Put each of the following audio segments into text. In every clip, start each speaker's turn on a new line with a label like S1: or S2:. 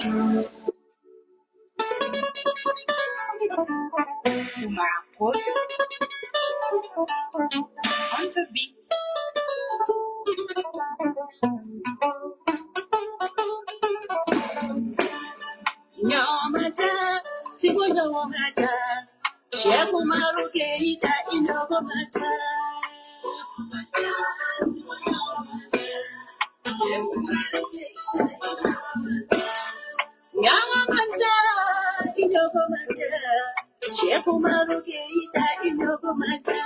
S1: On the beat. Nyomata, sigo nyomata, sheku maruke ita inogomata. Nyomata, inogomata, sheku maruke ita inogomata.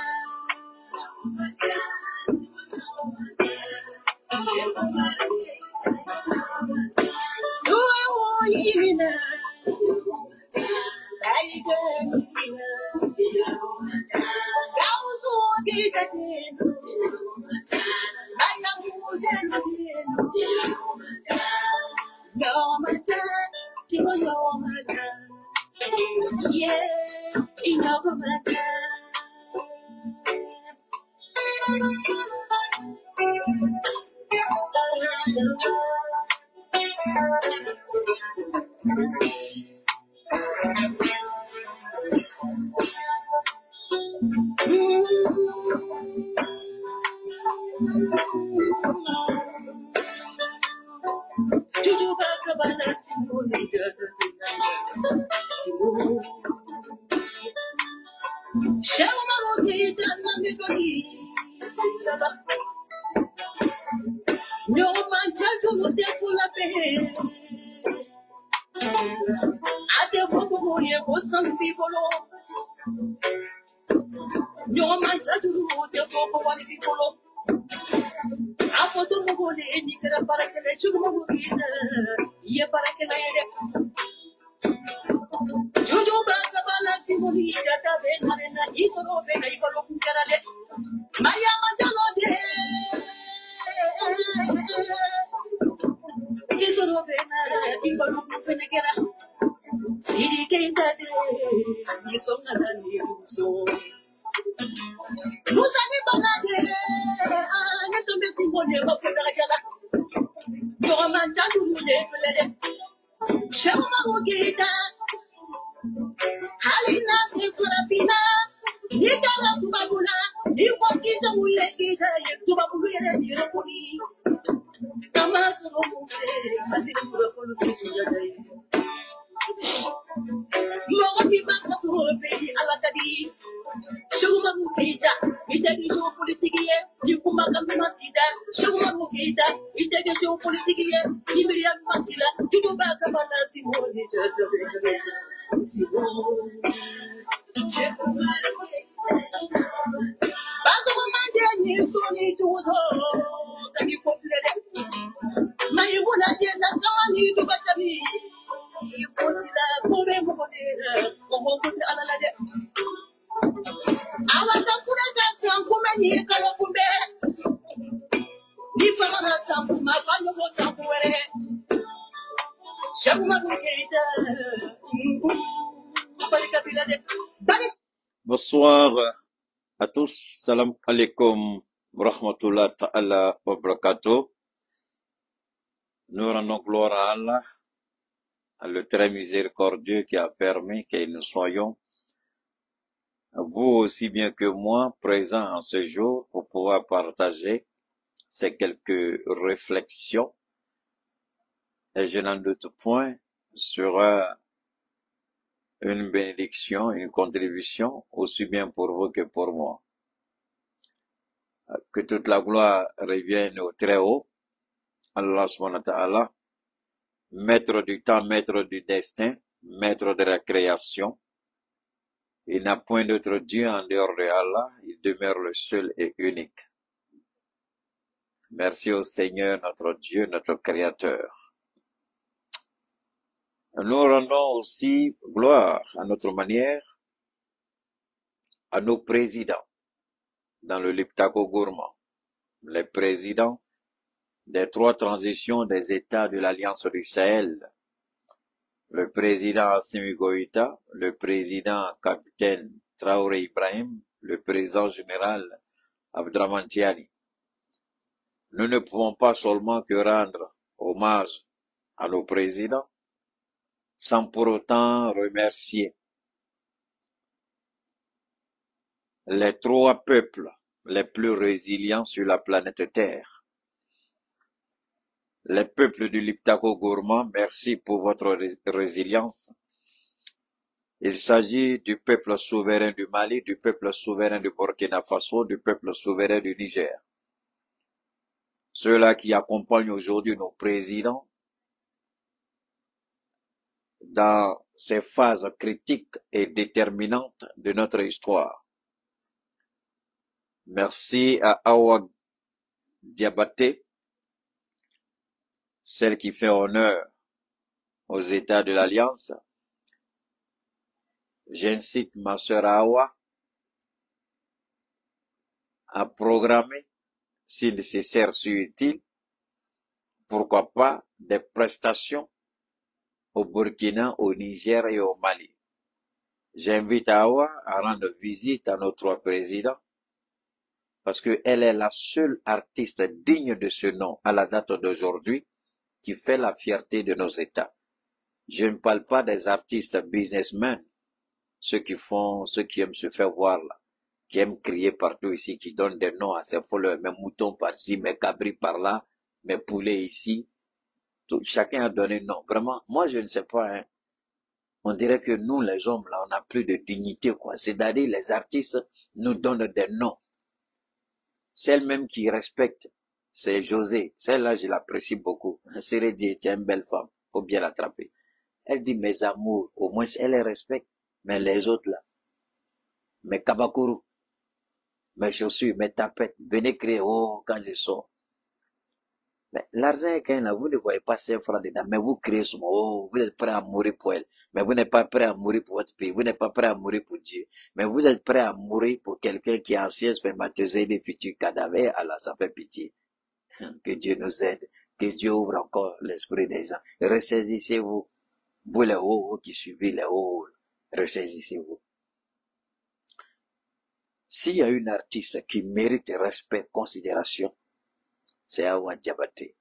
S1: No man tell you no dey full of pain. I dey for who you go some people. No man tell you no dey for one people. I for the who any kara para que le chugo mo ina. Ye para que la ere. Juju banga bala simoni jata be marena isoro be na ikolo kukara de. Maya majalo de. Isoro be na ikolo kufenegera. Siri que dade, ni songa na ni so. Musa ni banade, na tumbe simbole wa feda jala. Yo manja tu de flede. Shama rugida, halina ni farafina. Ni dala tubabula, ni wakita mulekida, tubabulu ya ni rakuni. Kama soro mufe, mandi kurafolu kisuya dai. Mawati baka suhofe alakadi. Shuguma mukida, itagi show politikiye, yukumaka matida. Shuguma mukida, itagi show politikiye, imiria matila. Tugubaka manasi moni jada. Bago mande ni soni tuzo, tagi koflede. Mayuna jena kawani dubatami. Kotila kore mokotela, omokuta alalade. Awata kuraga sankume ni kalokumbe. Ni famana sankuma fanyo mo sankuwere. Shaguma mukeita. Barika bilade.
S2: Bonsoir à tous. Salam alaikum wa rahmatullah ta'ala wa barakatuh. Nous rendons gloire à Allah, le très miséricordieux qui a permis que nous soyons, vous aussi bien que moi, présents en ce jour pour pouvoir partager ces quelques réflexions. Et je n'en doute point, sera une bénédiction, une contribution, aussi bien pour vous que pour moi. Que toute la gloire revienne au Très-Haut, Allah subhanahu wa ta'ala, maître du temps, maître du destin, maître de la création. Il n'a point d'autre Dieu en dehors de Allah, il demeure le seul et unique. Merci au Seigneur, notre Dieu, notre Créateur. Nous rendons aussi gloire à notre manière à nos présidents dans le Liptako Gourmand, les présidents des 3 transitions des États de l'Alliance du Sahel, le président Assimi Goïta, le président capitaine Traoré Ibrahim, le président général Abdraman Tiani. Nous ne pouvons pas seulement que rendre hommage à nos présidents, sans pour autant remercier les 3 peuples les plus résilients sur la planète Terre. Les peuples du Liptako Gourmand, merci pour votre résilience. Il s'agit du peuple souverain du Mali, du peuple souverain du Burkina Faso, du peuple souverain du Niger. Ceux-là qui accompagnent aujourd'hui nos présidents dans ces phases critiques et déterminantes de notre histoire. Merci à Awa Diabaté, celle qui fait honneur aux États de l'Alliance. J'incite ma sœur Awa à programmer, si nécessaire, si utile, pourquoi pas, des prestations au Burkina, au Niger et au Mali. J'invite Awa à rendre visite à nos 3 présidents, parce qu'elle est la seule artiste digne de ce nom à la date d'aujourd'hui qui fait la fierté de nos États. Je ne parle pas des artistes businessmen, ceux qui aiment se faire voir là, qui aiment crier partout ici, qui donnent des noms à ces followers, mes moutons par-ci, mes cabris par-là, mes poulets ici. Chacun a donné un nom. Vraiment, moi je ne sais pas, hein. On dirait que nous les hommes là, on n'a plus de dignité, quoi. C'est-à-dire les artistes nous donnent des noms. Celle même qui respecte, c'est José. Celle-là, je l'apprécie beaucoup. Séré dit, tu es une belle femme. Faut bien l'attraper. Elle dit, mes amours, au moins elle les respecte. Mais les autres là, mes kabakuru, mes chaussures, mes tapettes, venez crier, oh, quand je sors. Mais l'argent est quand là, vous ne voyez pas 5 francs dedans, mais vous criez sur moi, oh, vous êtes prêt à mourir pour elle. Mais vous n'êtes pas prêt à mourir pour votre pays, vous n'êtes pas prêt à mourir pour Dieu. Mais vous êtes prêt à mourir pour quelqu'un qui est ancien spermatozoïde des futurs cadavres, alors ça fait pitié. Que Dieu nous aide, que Dieu ouvre encore l'esprit des gens. Ressaisissez-vous, vous les hauts qui suivez les hauts, ressaisissez-vous. S'il y a une artiste qui mérite respect, considération, c'est Awa Diabaté.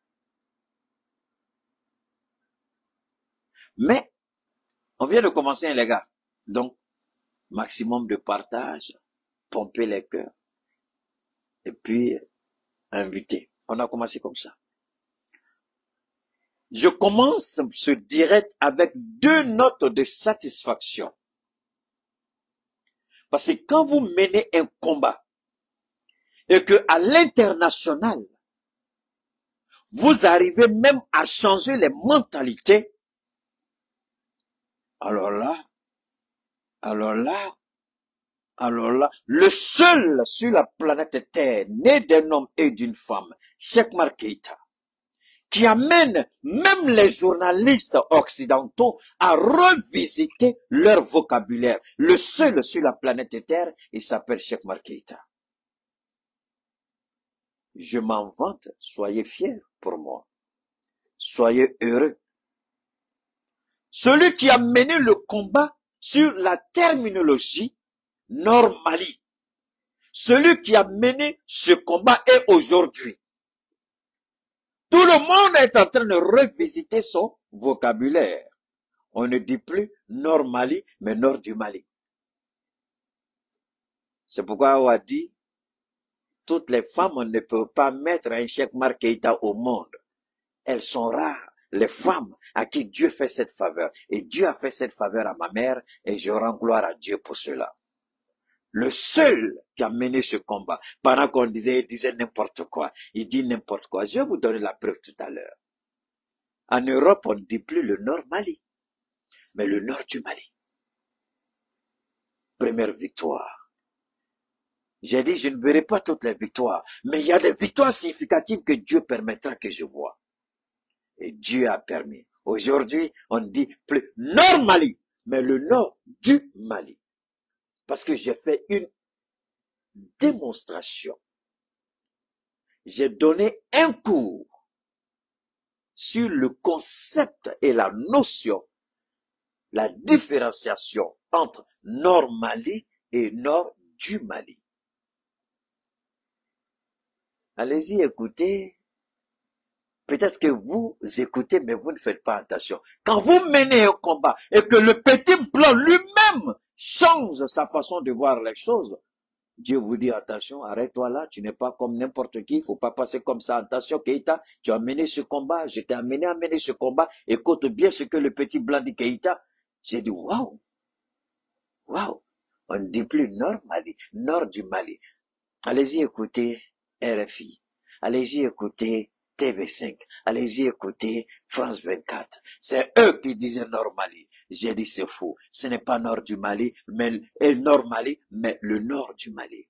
S2: Mais, on vient de commencer, les gars. Donc, maximum de partage, pomper les cœurs, et puis, inviter. On a commencé comme ça. Je commence ce direct avec 2 notes de satisfaction. Parce que quand vous menez un combat, et que à l'international, vous arrivez même à changer les mentalités, alors là, le seul sur la planète Terre, né d'un homme et d'une femme, Cheikh Oumar Keïta, qui amène même les journalistes occidentaux à revisiter leur vocabulaire. Le seul sur la planète Terre, il s'appelle Cheikh Oumar Keïta. Je m'en vante, soyez fiers pour moi. Soyez heureux. Celui qui a mené le combat sur la terminologie Nord-Mali. Celui qui a mené ce combat est aujourd'hui. Tout le monde est en train de revisiter son vocabulaire. On ne dit plus Nord-Mali, mais Nord du Mali. C'est pourquoi on a dit, toutes les femmes ne peuvent pas mettre un Cheikh Oumar Keïta au monde. Elles sont rares, les femmes à qui Dieu fait cette faveur. Et Dieu a fait cette faveur à ma mère, et je rends gloire à Dieu pour cela. Le seul qui a mené ce combat, pendant qu'on disait, il disait n'importe quoi, il dit n'importe quoi. Je vais vous donner la preuve tout à l'heure. En Europe, on ne dit plus le Nord Mali, mais le Nord du Mali. Première victoire. J'ai dit, je ne verrai pas toutes les victoires, mais il y a des victoires significatives que Dieu permettra que je vois. Et Dieu a permis. Aujourd'hui, on ne dit plus Nord Mali, mais le Nord du Mali. Parce que j'ai fait une démonstration. J'ai donné un cours sur le concept et la notion, la différenciation entre Nord Mali et Nord du Mali. Allez-y, écoutez. Peut-être que vous écoutez, mais vous ne faites pas attention. Quand vous menez un combat et que le petit blanc lui-même change sa façon de voir les choses, Dieu vous dit attention, arrête-toi là, tu n'es pas comme n'importe qui, il faut pas passer comme ça. Attention, Keïta, tu as mené ce combat, je t'ai amené à mener ce combat. Écoute bien ce que le petit blanc dit, Keïta. J'ai dit, waouh, waouh. On ne dit plus Nord Mali, Nord du Mali. Allez-y écouter RFI. Allez-y écouter TV5. Allez-y écouter France 24. C'est eux qui disaient Nord Mali. J'ai dit c'est faux. Ce n'est pas Nord du Mali, mais Nord Mali, mais le Nord du Mali.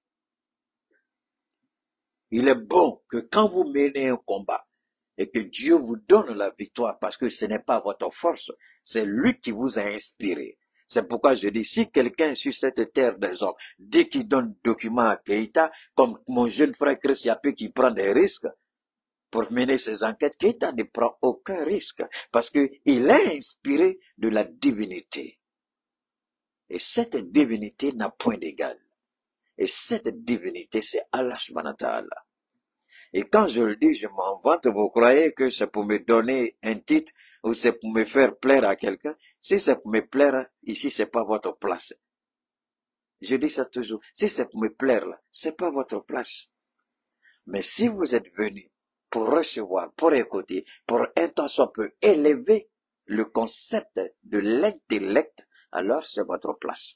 S2: Il est bon que quand vous menez un combat et que Dieu vous donne la victoire parce que ce n'est pas votre force, c'est lui qui vous a inspiré. C'est pourquoi je dis, si quelqu'un sur cette terre des hommes dit qu'il donne document à Keïta, comme mon jeune frère Chris Yapé qui prend des risques pour mener ses enquêtes, Keïta ne prend aucun risque parce qu'il est inspiré de la divinité. Et cette divinité n'a point d'égal. Et cette divinité, c'est Allah subhanahu wa ta'ala. Et quand je le dis, je m'en vante, vous croyez que c'est pour me donner un titre ou c'est pour me faire plaire à quelqu'un? Si c'est pour me plaire, ici, c'est pas votre place. Je dis ça toujours. Si c'est pour me plaire, là, c'est pas votre place. Mais si vous êtes venu pour recevoir, pour écouter, pour un temps soit peu élever le concept de l'intellect, alors c'est votre place.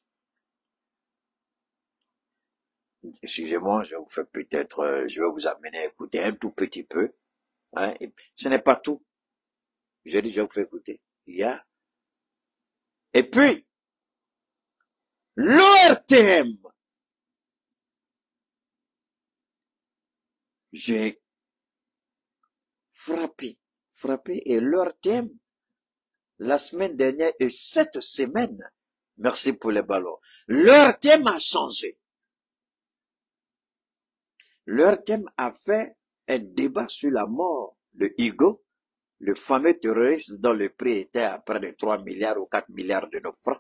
S2: Excusez-moi, je vous fais peut-être, je vais vous amener à écouter un tout petit peu. Hein, et ce n'est pas tout. Je dis, je vous fais écouter. Et puis, l'ORTM. J'ai frappé, et l'ORTM, la semaine dernière et cette semaine, merci pour les ballons, l'ORTM a changé. L'ORTM a fait un débat sur la mort de Hugo, le fameux terroriste dont le prix était à près de 3 milliards ou 4 milliards de nos francs.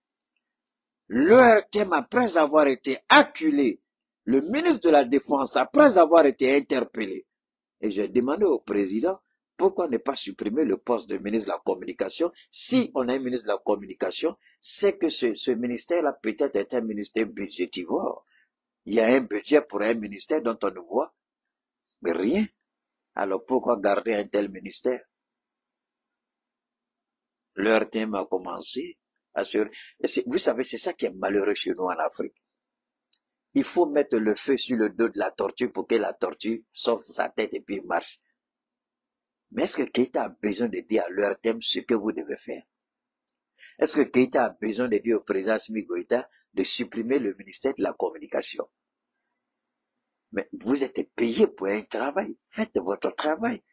S2: L'ORTM, après avoir été acculé, le ministre de la Défense, après avoir été interpellé, et j'ai demandé au président, pourquoi ne pas supprimer le poste de ministre de la Communication? Si on a un ministre de la Communication, c'est que ce ministère-là peut-être est un ministère budgétivore. Il y a un budget pour un ministère dont on ne voit rien. Alors pourquoi garder un tel ministère? L'ORTM a commencé à se... Vous savez, c'est ça qui est malheureux chez nous en Afrique. Il faut mettre le feu sur le dos de la tortue pour que la tortue sorte sa tête et puis marche. Mais est-ce que Keïta a besoin de dire à l'ORTM ce que vous devez faire? Est-ce que Keïta a besoin de dire au président Assimi Goïta de supprimer le ministère de la Communication? Mais vous êtes payé pour un travail. Faites votre travail.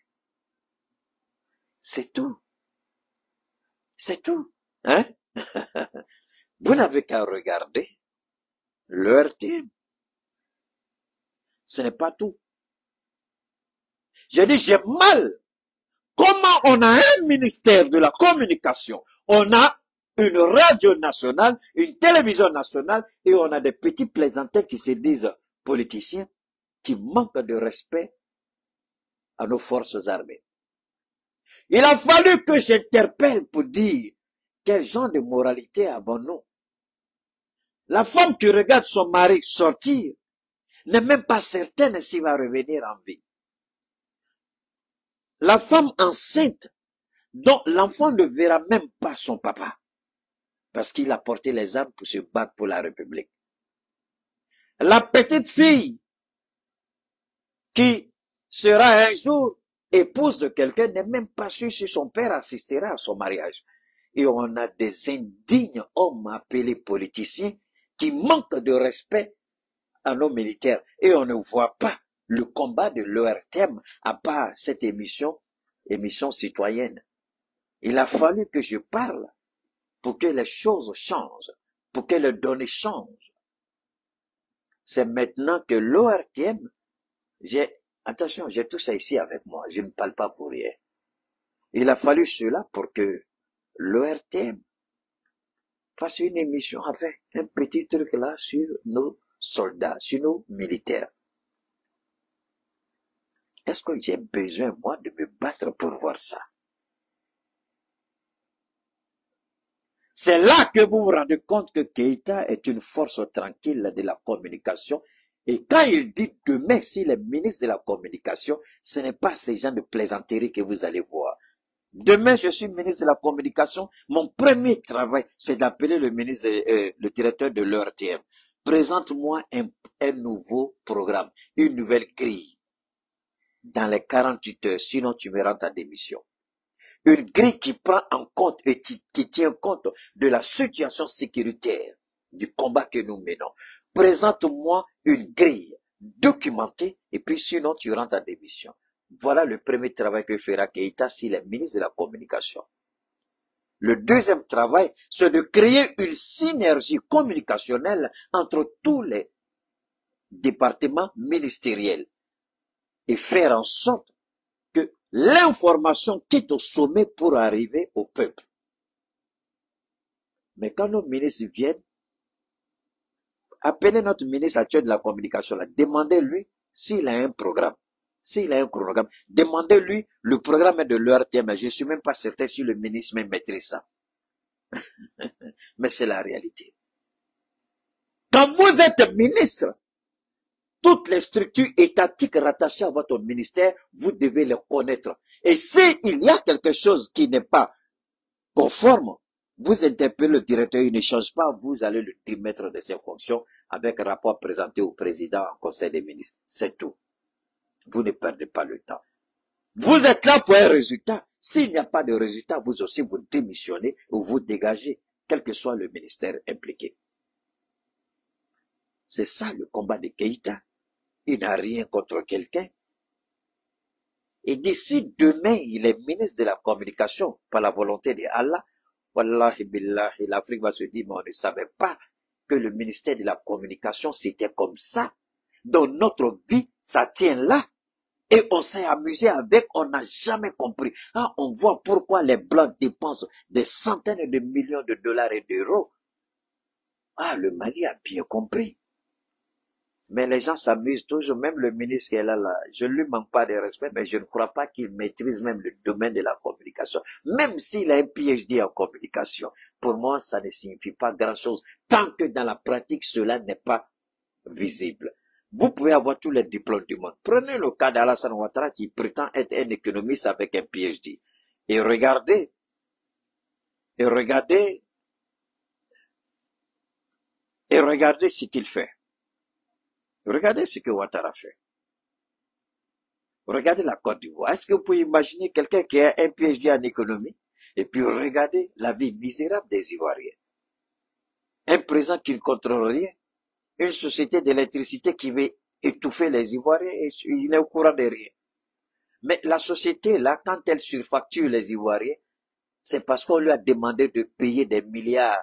S2: C'est tout. C'est tout. Hein? Vous n'avez qu'à regarder l'ORTM. Ce n'est pas tout. J'ai dit, j'ai mal. Comment on a un ministère de la communication, on a une radio nationale, une télévision nationale, et on a des petits plaisantins qui se disent politiciens, qui manquent de respect à nos forces armées. Il a fallu que j'interpelle pour dire quel genre de moralité avons-nous. La femme qui regarde son mari sortir n'est même pas certaine s'il va revenir en vie. La femme enceinte, dont l'enfant ne verra même pas son papa, parce qu'il a porté les armes pour se battre pour la République. La petite fille qui sera un jour épouse de quelqu'un n'est même pas sûre si son père assistera à son mariage. Et on a des indignes hommes appelés politiciens qui manquent de respect à nos militaires. Et on ne voit pas le combat de l'ORTM à part cette émission citoyenne. Il a fallu que je parle pour que les choses changent, pour que les données changent. C'est maintenant que l'ORTM, attention, j'ai tout ça ici avec moi, je ne parle pas pour rien. Il a fallu cela pour que l'ORTM fasse une émission avec un petit truc là sur nos soldats, sur nos militaires. Est-ce que j'ai besoin, moi, de me battre pour voir ça? C'est là que vous vous rendez compte que Keïta est une force tranquille de la communication. Et quand il dit demain, s'il est ministre de la communication, ce n'est pas ces gens de plaisanterie que vous allez voir. Demain, je suis ministre de la communication. Mon premier travail, c'est d'appeler le ministre, le directeur de l'ERTM. Présente-moi un nouveau programme, une nouvelle grille dans les 48 heures, sinon tu me rends ta démission. Une grille qui prend en compte et qui tient compte de la situation sécuritaire du combat que nous menons. Présente-moi une grille documentée et puis sinon tu rends ta démission. Voilà le premier travail que fera Keïta s'il est ministre de la communication. Le deuxième travail, c'est de créer une synergie communicationnelle entre tous les départements ministériels et faire en sorte que l'information quitte au sommet pour arriver au peuple. Mais quand nos ministres viennent, appelez notre ministre actuel de la communication, là, demandez-lui s'il a un programme. S'il a un chronogramme, demandez-lui le programme de l'ERTM. Je ne suis même pas certain si le ministre même maîtrise ça. Mais c'est la réalité. Quand vous êtes ministre, toutes les structures étatiques rattachées à votre ministère, vous devez les connaître. Et s'il y a quelque chose qui n'est pas conforme, vous interpellez le directeur, il ne change pas, vous allez le démettre de ses fonctions avec un rapport présenté au président en conseil des ministres. C'est tout. Vous ne perdez pas le temps. Vous êtes là pour un résultat. S'il n'y a pas de résultat, vous aussi vous démissionnez ou vous dégagez, quel que soit le ministère impliqué. C'est ça le combat de Keïta. Il n'a rien contre quelqu'un. Et d'ici demain, il est ministre de la communication par la volonté de Allah. Wallahi billahi, l'Afrique va se dire, mais on ne savait pas que le ministère de la communication, c'était comme ça. Dans notre vie, ça tient là. Et on s'est amusé avec, on n'a jamais compris. Ah, on voit pourquoi les Blancs dépensent des centaines de millions de dollars et d'euros. Ah, le Mali a bien compris. Mais les gens s'amusent toujours, même le ministre qui est là, je ne lui manque pas de respect, mais je ne crois pas qu'il maîtrise même le domaine de la communication. Même s'il a un PhD en communication, pour moi, ça ne signifie pas grand-chose, tant que dans la pratique, cela n'est pas visible. Vous pouvez avoir tous les diplômes du monde. Prenez le cas d'Alassane Ouattara qui prétend être un économiste avec un PhD. Et regardez ce qu'il fait. Regardez ce que Ouattara fait. Regardez la Côte d'Ivoire. Est-ce que vous pouvez imaginer quelqu'un qui a un PhD en économie et puis regardez la vie misérable des Ivoiriens. Un président qui ne contrôle rien. Une société d'électricité qui veut étouffer les Ivoiriens et il n'est au courant de rien. Mais la société, là, quand elle surfacture les Ivoiriens, c'est parce qu'on lui a demandé de payer des milliards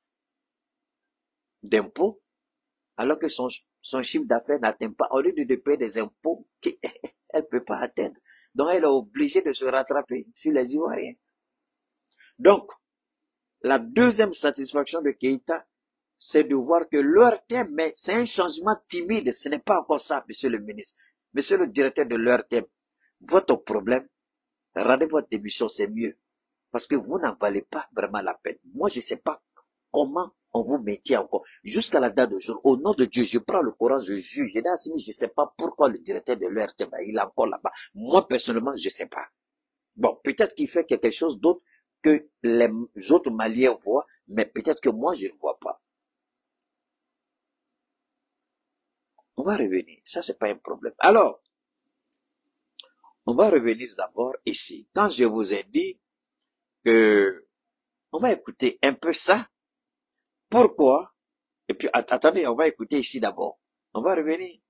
S2: d'impôts, alors que son chiffre d'affaires n'atteint pas, au lieu de payer des impôts qu'elle ne peut pas atteindre. Donc, elle est obligée de se rattraper sur les Ivoiriens. Donc, la deuxième satisfaction de Keïta, c'est de voir que l'ERTM, mais c'est un changement timide, ce n'est pas encore ça, monsieur le ministre. Monsieur le directeur de l'ERTM, votre problème, rendez votre démission, c'est mieux. Parce que vous n'en valez pas vraiment la peine. Moi, je ne sais pas comment on vous mettait encore. Jusqu'à la date d'aujourd'hui, au nom de Dieu, je prends le courage, je juge. Je ne sais pas pourquoi le directeur de l'ERTM, il est encore là-bas. Moi, personnellement, je ne sais pas. Bon, peut-être qu'il fait quelque chose d'autre que les autres Maliens voient, mais peut-être que moi, je ne vois pas. On va revenir. Ça, c'est pas un problème. Alors, on va revenir d'abord ici. Quand je vous ai dit que on va écouter un peu ça. Pourquoi? Et puis, attendez, on va écouter ici d'abord. On va revenir.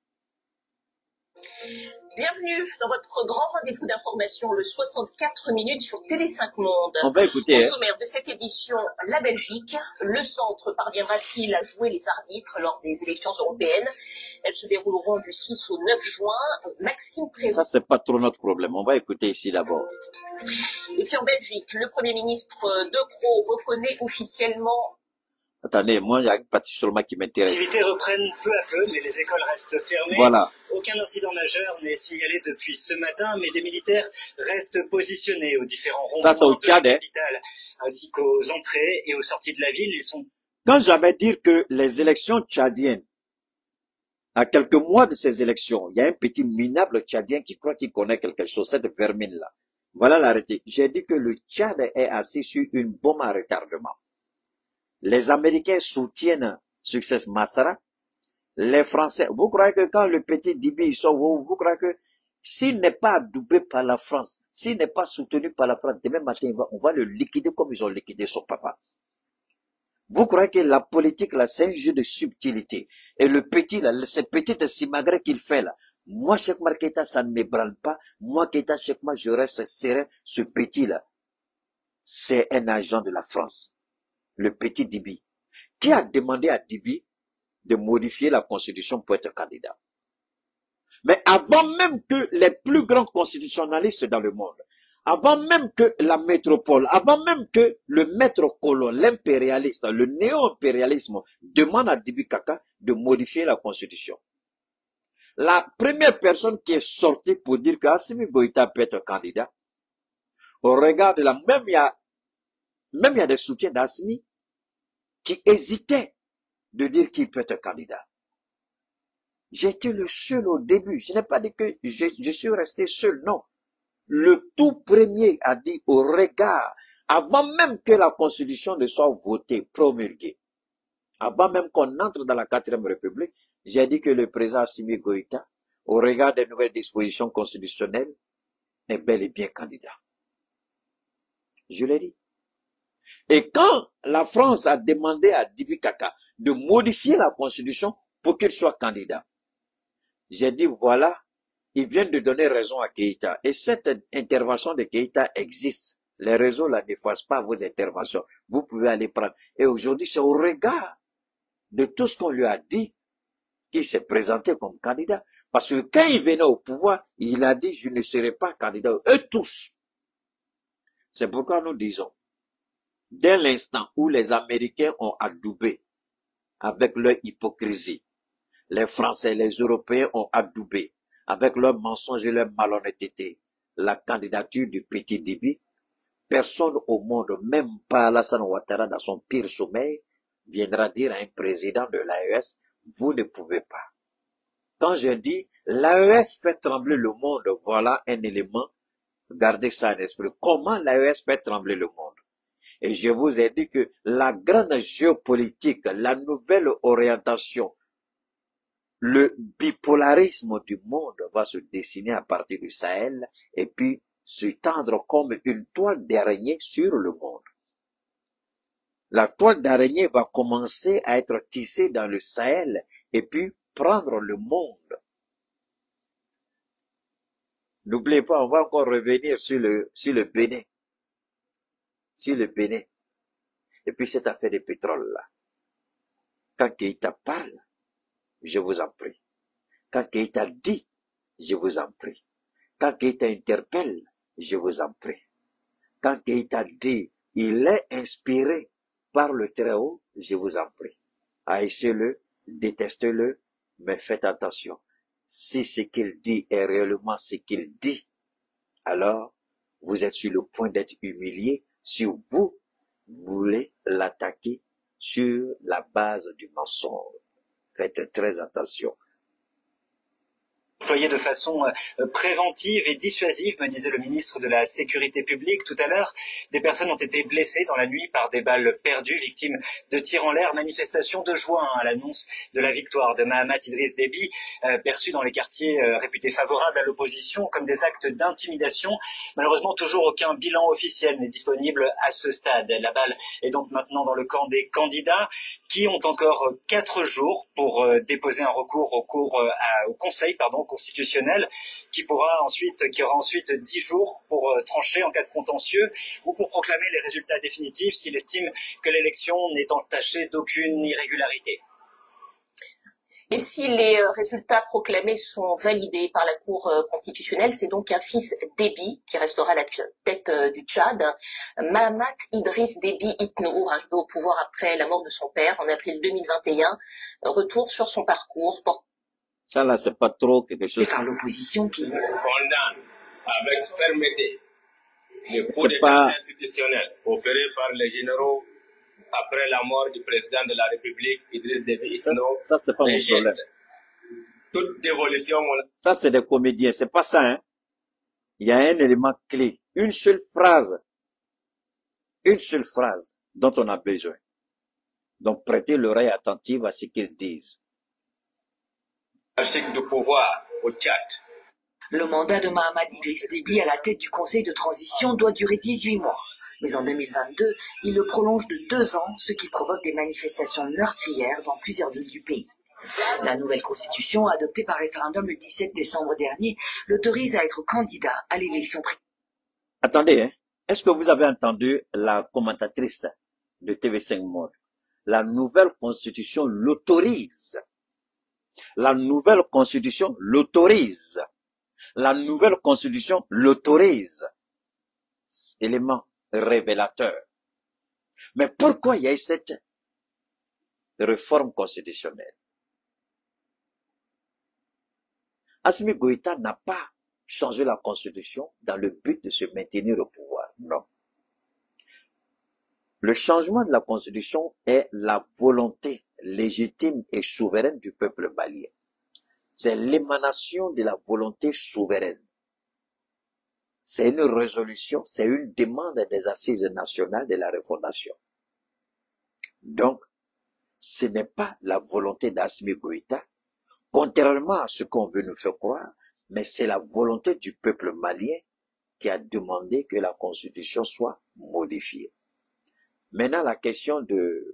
S1: Bienvenue dans votre grand rendez-vous d'information, le 64 minutes sur Télé 5 Monde.
S2: On va écouter.
S1: Au sommaire de cette édition, la Belgique. Le centre parviendra-t-il à jouer les arbitres lors des élections européennes? Elles se dérouleront du 6 au 9 juin. Maxime Prévost.
S2: Ça, c'est pas trop notre problème. On va écouter ici d'abord.
S1: Et puis en Belgique, le Premier ministre De Croo reconnaît officiellement
S2: Attendez, moi, il y a une partie seulement qui m'intéresse.
S3: Les activités reprennent peu à peu, mais les écoles restent fermées.
S2: Voilà.
S3: Aucun incident majeur n'est signalé depuis ce matin, mais des militaires restent positionnés aux différents
S2: Ça, c'est
S3: ronds-points
S2: au
S3: de la
S2: Tchad, hein.
S3: capitale, ainsi qu'aux entrées et aux sorties de la ville. Ils sont
S2: Quand j'avais dire que les élections tchadiennes, à quelques mois de ces élections, il y a un petit minable tchadien qui croit qu'il connaît quelque chose, cette vermine-là. Voilà l'arrêté. J'ai dit que le Tchad est assis sur une bombe à retardement. Les Américains soutiennent Succès Massara. Les Français, vous croyez que quand le petit Dibi sort, vous croyez que s'il n'est pas adoubé par la France, s'il n'est pas soutenu par la France, demain matin, on va le liquider comme ils ont liquidé son papa. Vous croyez que la politique, là, c'est un jeu de subtilité. Et le petit, là, cette petite simagrée qu'il fait, là, moi, Cheikh Oumar Keïta, ça ne m'ébranle pas. Moi, Keïta, Cheikh Oumar, je reste serein. Ce petit-là, c'est un agent de la France. Le petit Dibi. Qui a demandé à Dibi de modifier la constitution pour être candidat? Mais avant même que les plus grands constitutionnalistes dans le monde, avant même que la métropole, avant même que le maître colon, l'impérialiste, le néo-impérialisme demande à Dibi Kaka de modifier la constitution. La première personne qui est sortie pour dire qu'Assimi Goïta peut être candidat, au regard de la même il y a des soutiens d'Assimi qui hésitaient de dire qu'il peut être candidat. J'étais le seul au début. Je n'ai pas dit que je suis resté seul, non. Le tout premier a dit au regard, avant même que la constitution ne soit votée, promulguée, avant même qu'on entre dans la 4e République, j'ai dit que le président Assimi Goïta, au regard des nouvelles dispositions constitutionnelles, est bel et bien candidat. Je l'ai dit. Et quand la France a demandé à Dibi Kaka de modifier la constitution pour qu'il soit candidat, j'ai dit voilà, ils viennent de donner raison à Keïta. Et cette intervention de Keïta existe. Les réseaux là n'effacent pas vos interventions. Vous pouvez aller prendre. Et aujourd'hui, c'est au regard de tout ce qu'on lui a dit qu'il s'est présenté comme candidat. Parce que quand il venait au pouvoir, il a dit je ne serai pas candidat. Eux tous. C'est pourquoi nous disons, dès l'instant où les Américains ont adoubé avec leur hypocrisie, les Français, les Européens ont adoubé avec leurs mensonges et leur malhonnêteté la candidature du petit Dibi, personne au monde, même pas Alassane Ouattara dans son pire sommeil, viendra dire à un président de l'AES, vous ne pouvez pas. Quand je dis l'AES fait trembler le monde, voilà un élément, gardez ça en esprit. Comment l'AES fait trembler le monde? Et je vous ai dit que la grande géopolitique, la nouvelle orientation, le bipolarisme du monde va se dessiner à partir du Sahel et puis se tendre comme une toile d'araignée sur le monde. La toile d'araignée va commencer à être tissée dans le Sahel et puis prendre le monde. N'oubliez pas, on va encore revenir sur le Bénin. Sur le Bénin. Et puis cette affaire de pétrole là. Quand Keïta parle, je vous en prie. Quand Keïta dit, je vous en prie. Quand Keïta interpelle, je vous en prie. Quand Keïta dit, il est inspiré par le Très-Haut, je vous en prie. Haïssez-le, détestez-le, mais faites attention. Si ce qu'il dit est réellement ce qu'il dit, alors vous êtes sur le point d'être humilié si vous voulez l'attaquer sur la base du mensonge. Faites très attention.
S3: Déployé de façon préventive et dissuasive, me disait le ministre de la Sécurité publique tout à l'heure. Des personnes ont été blessées dans la nuit par des balles perdues, victimes de tirs en l'air. Manifestation de joie à l'annonce de la victoire de Mahamat Idriss Déby, perçu dans les quartiers réputés favorables à l'opposition comme des actes d'intimidation. Malheureusement, toujours aucun bilan officiel n'est disponible à ce stade. La balle est donc maintenant dans le camp des candidats qui ont encore 4 jours pour déposer un recours au Conseil constitutionnel qui aura ensuite 10 jours pour trancher en cas de contentieux ou pour proclamer les résultats définitifs s'il estime que l'élection n'est entachée d'aucune irrégularité.
S4: Et si les résultats proclamés sont validés par la Cour constitutionnelle, c'est donc un fils Déby qui restera à la tête du Tchad. Mahamat Idriss Déby Itno, arrivé au pouvoir après la mort de son père en avril 2021, retourne sur son parcours porté
S2: Ça là, c'est pas trop quelque chose.
S4: par l'opposition qui
S5: condamne avec fermeté le coup
S2: C'est
S5: d'état
S2: pas,
S5: institutionnel opéré par les généraux après la mort du président de la République, Idriss Déby Itno,
S2: ça c'est pas mon
S5: rejette
S2: problème.
S5: toute dévolution monarchique.
S2: Ça c'est des comédiens, c'est pas ça, hein. Il y a un élément clé, une seule phrase dont on a besoin. Donc prêtez l'oreille attentive à ce qu'ils disent.
S5: Du pouvoir au Tchad.
S4: Le mandat de Mahamat Idriss Déby à la tête du Conseil de transition doit durer 18 mois. Mais en 2022, il le prolonge de 2 ans, ce qui provoque des manifestations meurtrières dans plusieurs villes du pays. La nouvelle constitution, adoptée par référendum le 17 décembre dernier, l'autorise à être candidat à l'élection présidentielle.
S2: Attendez, hein. Est-ce que vous avez entendu la commentatrice de TV5 Monde? La nouvelle constitution l'autorise. La nouvelle constitution l'autorise. La nouvelle constitution l'autorise. Élément révélateur. Mais pourquoi il y a eu cette réforme constitutionnelle? Assimi Goïta n'a pas changé la constitution dans le but de se maintenir au pouvoir. Non. Le changement de la constitution est la volonté légitime et souveraine du peuple malien. C'est l'émanation de la volonté souveraine. C'est une résolution, c'est une demande des assises nationales de la refondation. Donc, ce n'est pas la volonté d'Assimi Goïta, contrairement à ce qu'on veut nous faire croire, mais c'est la volonté du peuple malien qui a demandé que la constitution soit modifiée. Maintenant, la question de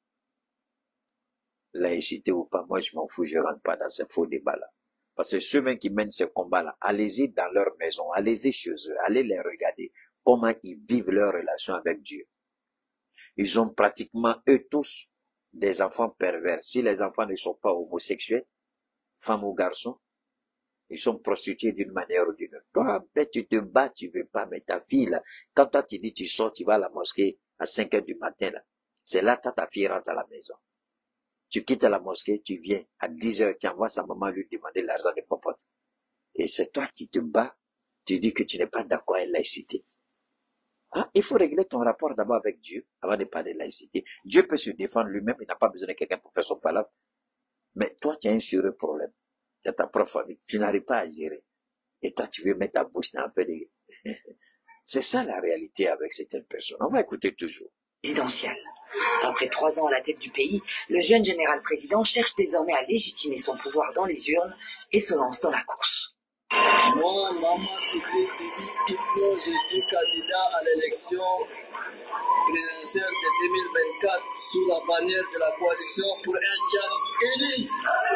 S2: laïcité ou pas, moi je m'en fous, je rentre pas dans ces faux débats-là. Parce que ceux qui mènent ces combats-là, allez-y dans leur maison, allez-y chez eux, allez les regarder, comment ils vivent leur relation avec Dieu. Ils ont pratiquement, eux tous, des enfants pervers. Si les enfants ne sont pas homosexuels, femmes ou garçons, ils sont prostitués d'une manière ou d'une autre. Toi, tu te bats, tu veux pas, mais ta fille, là, quand toi tu dis tu sors, tu vas à la mosquée à 5 heures du matin, là, c'est là que ta fille rentre à la maison. Tu quittes la mosquée, tu viens, à 10 heures, tu envoies sa maman lui demander l'argent de popote. Et c'est toi qui te bats, tu dis que tu n'es pas d'accord avec la laïcité. Hein? Il faut régler ton rapport d'abord avec Dieu, avant de parler de laïcité. Dieu peut se défendre lui-même, il n'a pas besoin de quelqu'un pour faire son palabre. Mais toi, tu as un sérieux problème dans ta propre famille, tu n'arrives pas à gérer. Et toi, tu veux mettre ta bouche dans un peu de... C'est ça la réalité avec certaines personnes. On va écouter toujours.
S4: Présidentielle. Après 3 ans à la tête du pays, le jeune général président cherche désormais à légitimer son pouvoir dans les urnes et se lance dans la course.
S6: Moi, Mahamat Idriss Déby Itno, je suis candidat à l'élection présidentielle de 2024 sous la bannière de la coalition pour un Tchad unique.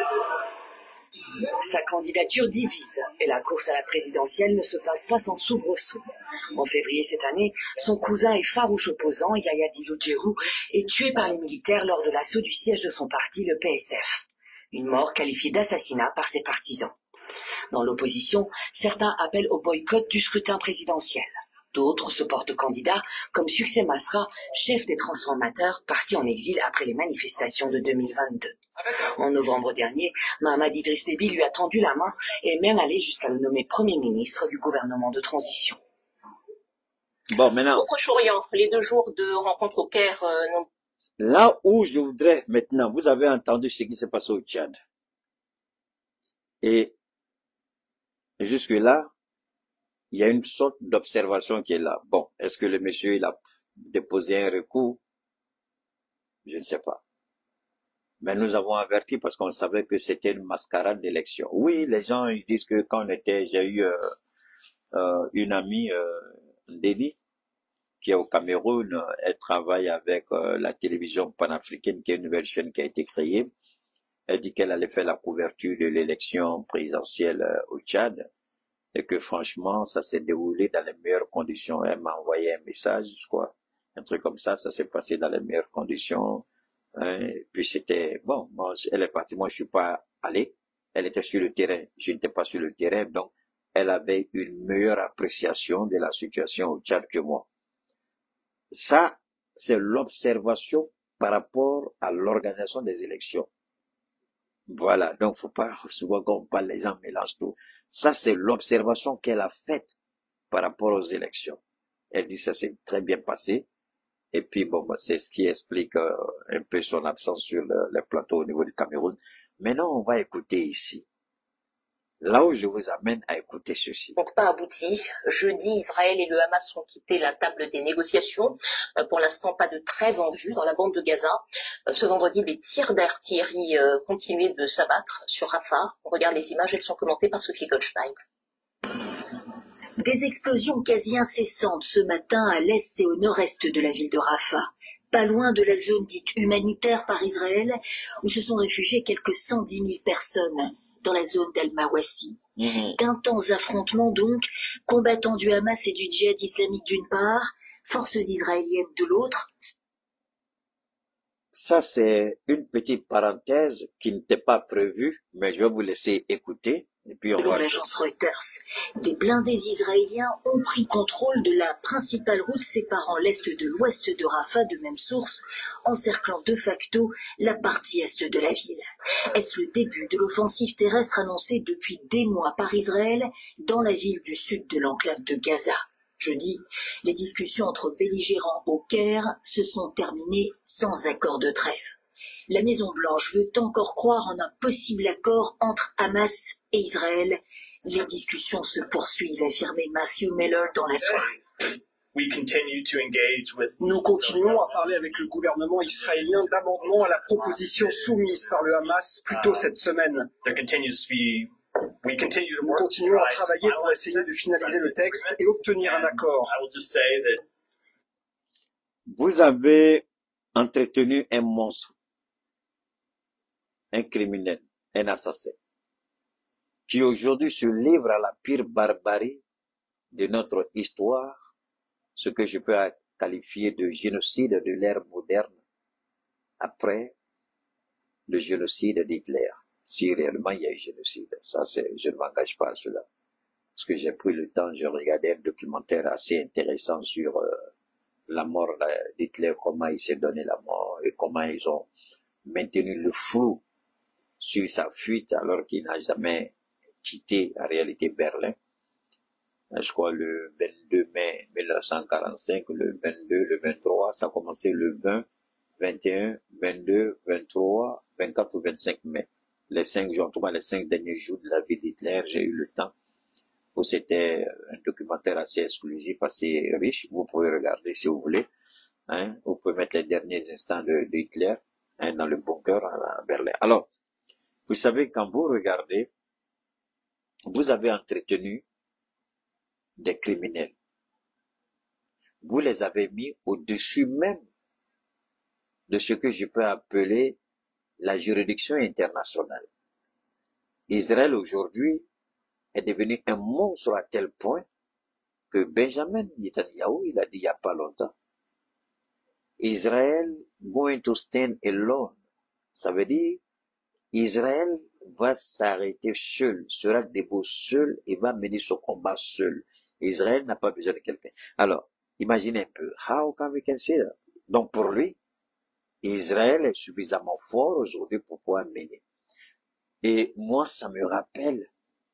S4: Sa candidature divise et la course à la présidentielle ne se passe pas sans soubresaut. En février cette année, son cousin et farouche opposant, Yaya Dillo Djerou, est tué par les militaires lors de l'assaut du siège de son parti, le PSF. Une mort qualifiée d'assassinat par ses partisans. Dans l'opposition, certains appellent au boycott du scrutin présidentiel. D'autres se portent candidats, comme Succès Masra, chef des transformateurs, parti en exil après les manifestations de 2022. En novembre dernier, Mahamat Idriss Déby lui a tendu la main et même allé jusqu'à le nommer Premier ministre du gouvernement de transition.
S2: Bon, maintenant...
S4: Au Proche-Orient, les 2 jours de rencontre au Caire n'ont...
S2: Là où je voudrais maintenant, vous avez entendu ce qui s'est passé au Tchad. Et jusque-là, il y a une sorte d'observation qui est là. Bon, est-ce que le monsieur, il a déposé un recours? Je ne sais pas. Mais nous avons averti parce qu'on savait que c'était une mascarade d'élection. Oui, les gens, ils disent que quand on était, j'ai eu une amie, Dédi, qui est au Cameroun, elle travaille avec la télévision panafricaine, qui est une nouvelle chaîne qui a été créée. Elle dit qu'elle allait faire la couverture de l'élection présidentielle au Tchad. Et que franchement, ça s'est déroulé dans les meilleures conditions. Elle m'a envoyé un message, je crois, un truc comme ça s'est passé dans les meilleures conditions. Hein. Puis c'était, bon, moi, elle est partie, moi je suis pas allé. Elle était sur le terrain, je n'étais pas sur le terrain, donc elle avait une meilleure appréciation de la situation au Tchad que moi. Ça, c'est l'observation par rapport à l'organisation des élections. Voilà, donc faut pas souvent qu'on parle, les gens mélangent tout. Ça, c'est l'observation qu'elle a faite par rapport aux élections. Elle dit ça s'est très bien passé. Et puis bon, bah, c'est ce qui explique un peu son absence sur le plateau au niveau du Cameroun. Maintenant, on va écouter ici. Là où je vous amène à écouter ceci.
S7: Donc pas abouti. Jeudi, Israël et le Hamas ont quitté la table des négociations. Pour l'instant, pas de trêve en vue dans la bande de Gaza. Ce vendredi, des tirs d'artillerie continuaient de s'abattre sur Rafah. On regarde les images, elles sont commentées par Sophie Goldstein.
S8: Des explosions quasi incessantes ce matin à l'est et au nord-est de la ville de Rafah, pas loin de la zone dite humanitaire par Israël, où se sont réfugiées quelques 110 000 personnes dans la zone d'Al-Mawassi. D'intenses affrontements donc, combattants du Hamas et du djihad islamique d'une part, forces israéliennes de l'autre.
S2: Ça, c'est une petite parenthèse qui n'était pas prévue, mais je vais vous laisser écouter. Et puis on
S8: Selon
S2: va...
S8: l'agence Reuters, des blindés israéliens ont pris contrôle de la principale route séparant l'est de l'ouest de Rafah, de même source, encerclant de facto la partie est de la ville. Est-ce le début de l'offensive terrestre annoncée depuis des mois par Israël dans la ville du sud de l'enclave de Gaza? Jeudi, les discussions entre belligérants au Caire se sont terminées sans accord de trêve. La Maison-Blanche veut encore croire en un possible accord entre Hamas et Israël. Les discussions se poursuivent, affirmait Matthew Miller dans la soirée.
S9: Nous continuons à parler avec le gouvernement israélien d'amendements à la proposition soumise par le Hamas plus tôt cette semaine. Nous continuons à travailler pour essayer de finaliser le texte et obtenir un accord.
S2: Vous avez entretenu un monstre, un criminel, un assassin, qui aujourd'hui se livre à la pire barbarie de notre histoire, ce que je peux qualifier de génocide de l'ère moderne, après le génocide d'Hitler. Si réellement il y a eu génocide, ça je ne m'engage pas à cela. Parce que j'ai pris le temps, j'ai regardé un documentaire assez intéressant sur la mort d'Hitler, comment il s'est donné la mort et comment ils ont maintenu le flou sur sa fuite alors qu'il n'a jamais quitté en réalité Berlin. Je crois le 22 mai 1945, le 22, le 23, ça a commencé le 20, 21, 22, 23, 24 ou 25 mai. Les 5 jours, en tout cas les 5 derniers jours de la vie d'Hitler, j'ai eu le temps. C'était un documentaire assez exclusif, assez riche. Vous pouvez regarder si vous voulez. Hein, vous pouvez mettre les derniers instants de Hitler dans le bunker à Berlin. Alors, vous savez, quand vous regardez, vous avez entretenu des criminels. Vous les avez mis au-dessus même de ce que je peux appeler la juridiction internationale. Israël aujourd'hui est devenu un monstre à tel point que Benjamin Netanyahu, il a dit il n'y a pas longtemps, Israel going to stand alone. Ça veut dire, Israël va s'arrêter seul, sera debout seul et va mener son combat seul. Israël n'a pas besoin de quelqu'un. Alors, imaginez un peu, how can we consider? Donc pour lui, Israël est suffisamment fort aujourd'hui pour pouvoir mener. Et moi, ça me rappelle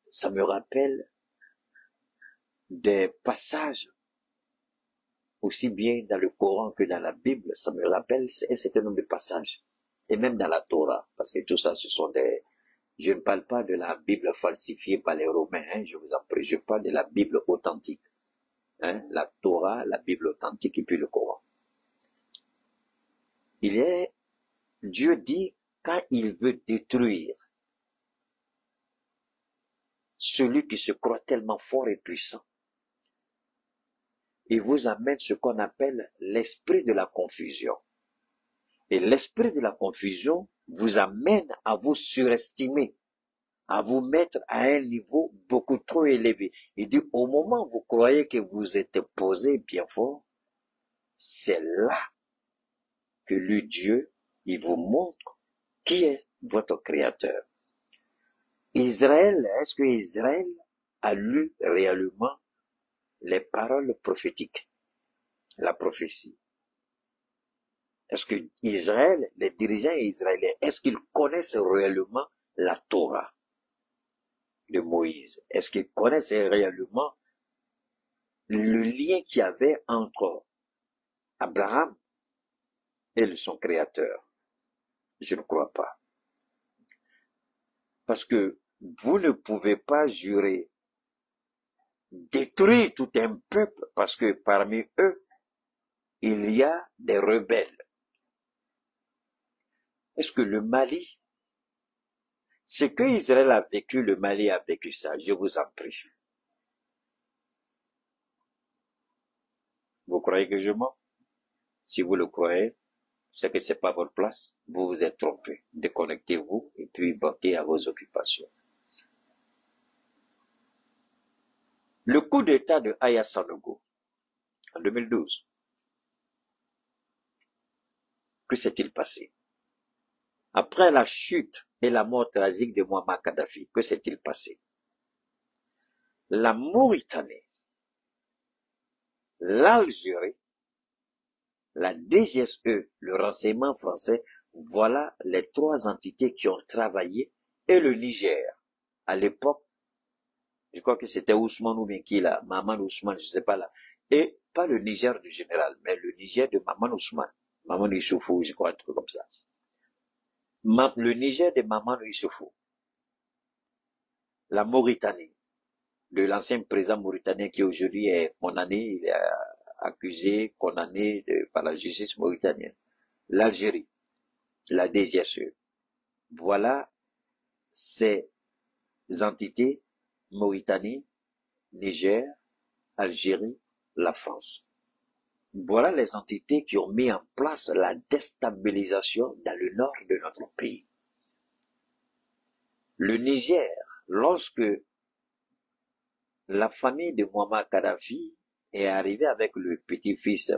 S2: des passages, aussi bien dans le Coran que dans la Bible, ça me rappelle un certain nombre de passages. Et même dans la Torah, parce que tout ça, ce sont des... Je ne parle pas de la Bible falsifiée par les Romains, hein, je vous en prie, je parle de la Bible authentique. Hein, la Torah, la Bible authentique et puis le Coran. Dieu dit, quand il veut détruire celui qui se croit tellement fort et puissant, il vous amène ce qu'on appelle l'esprit de la confusion. Et l'esprit de la confusion vous amène à vous surestimer, à vous mettre à un niveau beaucoup trop élevé. Il dit, au moment où vous croyez que vous êtes posé bien fort, c'est là que lui, Dieu,
S10: il vous montre qui est votre créateur. Israël, est-ce que Israël a lu réellement les paroles prophétiques, la prophétie? Est-ce que Israël, les dirigeants israéliens, est-ce qu'ils connaissent réellement la Torah de Moïse? Est-ce qu'ils connaissent réellement le lien qu'il y avait entre Abraham et son créateur? Je ne crois pas. Parce que vous ne pouvez pas jurer détruire tout un peuple parce que parmi eux, il y a des rebelles. Est-ce que le Mali, ce que Israël a vécu, le Mali a vécu ça, je vous en prie. Vous croyez que je mens? Si vous le croyez, c'est que c'est pas votre place. Vous vous êtes trompé. Déconnectez-vous et puis vaquez à vos occupations. Le coup d'État de Aya Sanogo en 2012. Que s'est-il passé? Après la chute et la mort tragique de Muammar Kadhafi, que s'est-il passé? La Mauritanie, l'Algérie, la DGSE, le renseignement français, voilà les trois entités qui ont travaillé, et le Niger. À l'époque, je crois que c'était Ousmane ou bien qui là, Maman Ousmane, je sais pas là, et pas le Niger du général, mais le Niger de Maman Ousmane, Maman Issoufou, je crois, un truc comme ça. Le Niger de Maman Issoufou, la Mauritanie, de l'ancien président mauritanien qui aujourd'hui est condamné, il est accusé, condamné par la justice mauritanienne. L'Algérie, la DGSE. Voilà ces entités, Mauritanie, Niger, Algérie, la France. Voilà les entités qui ont mis en place la déstabilisation dans le nord de notre pays. Le Niger, lorsque la famille de Muammar Kadhafi est arrivée avec le petit-fils,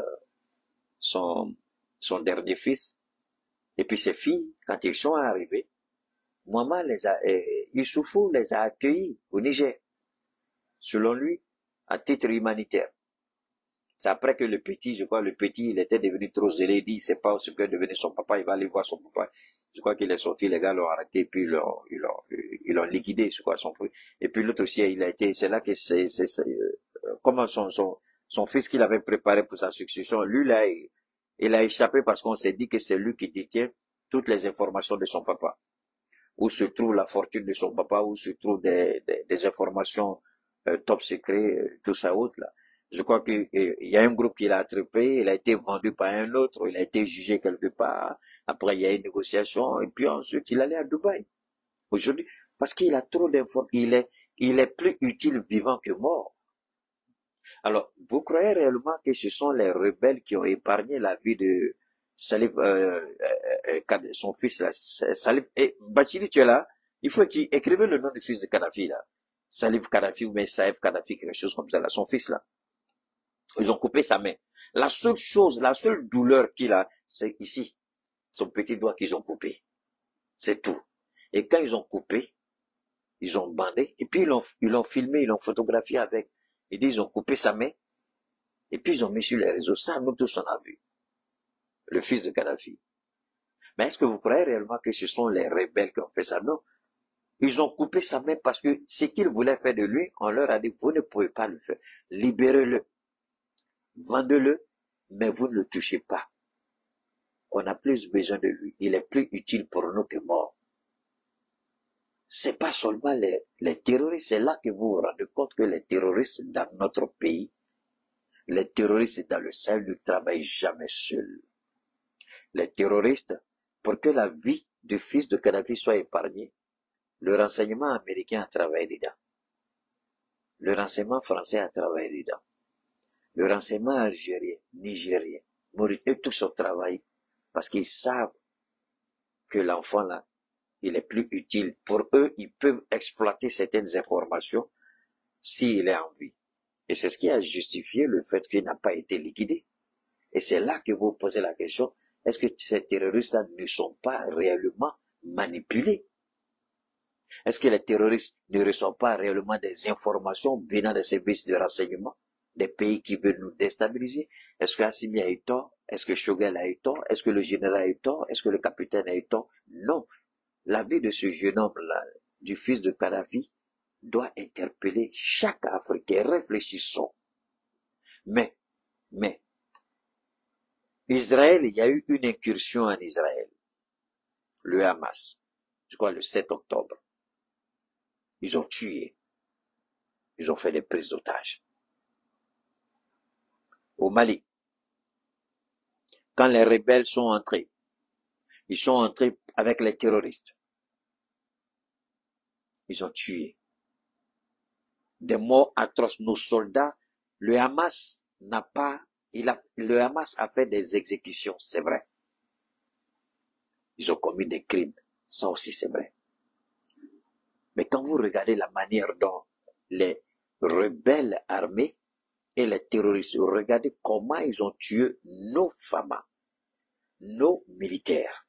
S10: son dernier fils, et puis ses filles, quand ils sont arrivés, Muammar Issoufou les a accueillis au Niger, selon lui, à titre humanitaire. C'est après que le petit, je crois, il était devenu trop zélé, il dit, il sait pas ce que est devenu son papa, il va aller voir son papa. Je crois qu'il est sorti, les gars l'ont arrêté, puis ils l'ont liquidé, je crois, son frère. Et puis l'autre aussi, c'est là que comment son fils qu'il avait préparé pour sa succession, lui là, il a échappé parce qu'on s'est dit que c'est lui qui détient toutes les informations de son papa. Où se trouve la fortune de son papa, où se trouvent des informations top secret, tout ça autre là. Je crois qu'il y a un groupe qui l'a attrapé, il a été vendu par un autre, il a été jugé quelque part, après il y a une négociation, et puis ensuite il allait à Dubaï. Aujourd'hui, parce qu'il a trop d'informations, il est plus utile vivant que mort. Alors, vous croyez réellement que ce sont les rebelles qui ont épargné la vie de Salif, son fils là, Salif, et Bachili, tu es là, il faut qu'il écrive le nom du fils de Kadhafi là. Salif Kadhafi ou bien Saïf Kadhafi, quelque chose comme ça là, son fils là. Ils ont coupé sa main. La seule douleur qu'il a, c'est ici. Son petit doigt qu'ils ont coupé. C'est tout. Et quand ils ont coupé, ils ont bandé, et puis ils l'ont filmé, ils l'ont photographié avec. Ils disent, ils ont coupé sa main, et puis ils ont mis sur les réseaux. Ça, nous tous on a vu. Le fils de Kadhafi. Mais est-ce que vous croyez réellement que ce sont les rebelles qui ont fait ça? Non. Ils ont coupé sa main parce que ce qu'ils voulaient faire de lui, on leur a dit, vous ne pouvez pas le faire. Libérez-le. Vendez-le, mais vous ne le touchez pas. On a plus besoin de lui. Il est plus utile pour nous que mort. C'est pas seulement les terroristes, c'est là que vous vous rendez compte que les terroristes dans notre pays, les terroristes dans le Sahel ne travaillent jamais seuls. Les terroristes, pour que la vie du fils de Kadhafi soit épargnée, le renseignement américain a travaillé dedans. Le renseignement français a travaillé dedans. Le renseignement algérien, nigérien, mauritanien, tous ont travaillé parce qu'ils savent que l'enfant là, il est plus utile. Pour eux, ils peuvent exploiter certaines informations s'il est en vie. Et c'est ce qui a justifié le fait qu'il n'a pas été liquidé. Et c'est là que vous posez la question, est-ce que ces terroristes-là ne sont pas réellement manipulés? Est-ce que les terroristes ne reçoivent pas réellement des informations venant des services de renseignement des pays qui veulent nous déstabiliser? Est-ce que Assimi a eu tort? Est-ce que Choguel a eu tort? Est-ce que le général a eu tort? Est-ce que le capitaine a eu tort? Non. La vie de ce jeune homme-là, du fils de Kadhafi, doit interpeller chaque Africain. Réfléchissons. Mais, Israël, il y a eu une incursion en Israël. Le Hamas, je crois le 7 octobre. Ils ont tué. Ils ont fait des prises d'otages. Au Mali, quand les rebelles sont entrés, ils sont entrés avec les terroristes. Ils ont tué. Des morts atroces. Nos soldats, le Hamas le Hamas a fait des exécutions, c'est vrai. Ils ont commis des crimes, ça aussi c'est vrai. Mais quand vous regardez la manière dont les rebelles armés et les terroristes, regardez comment ils ont tué nos femmes, nos militaires.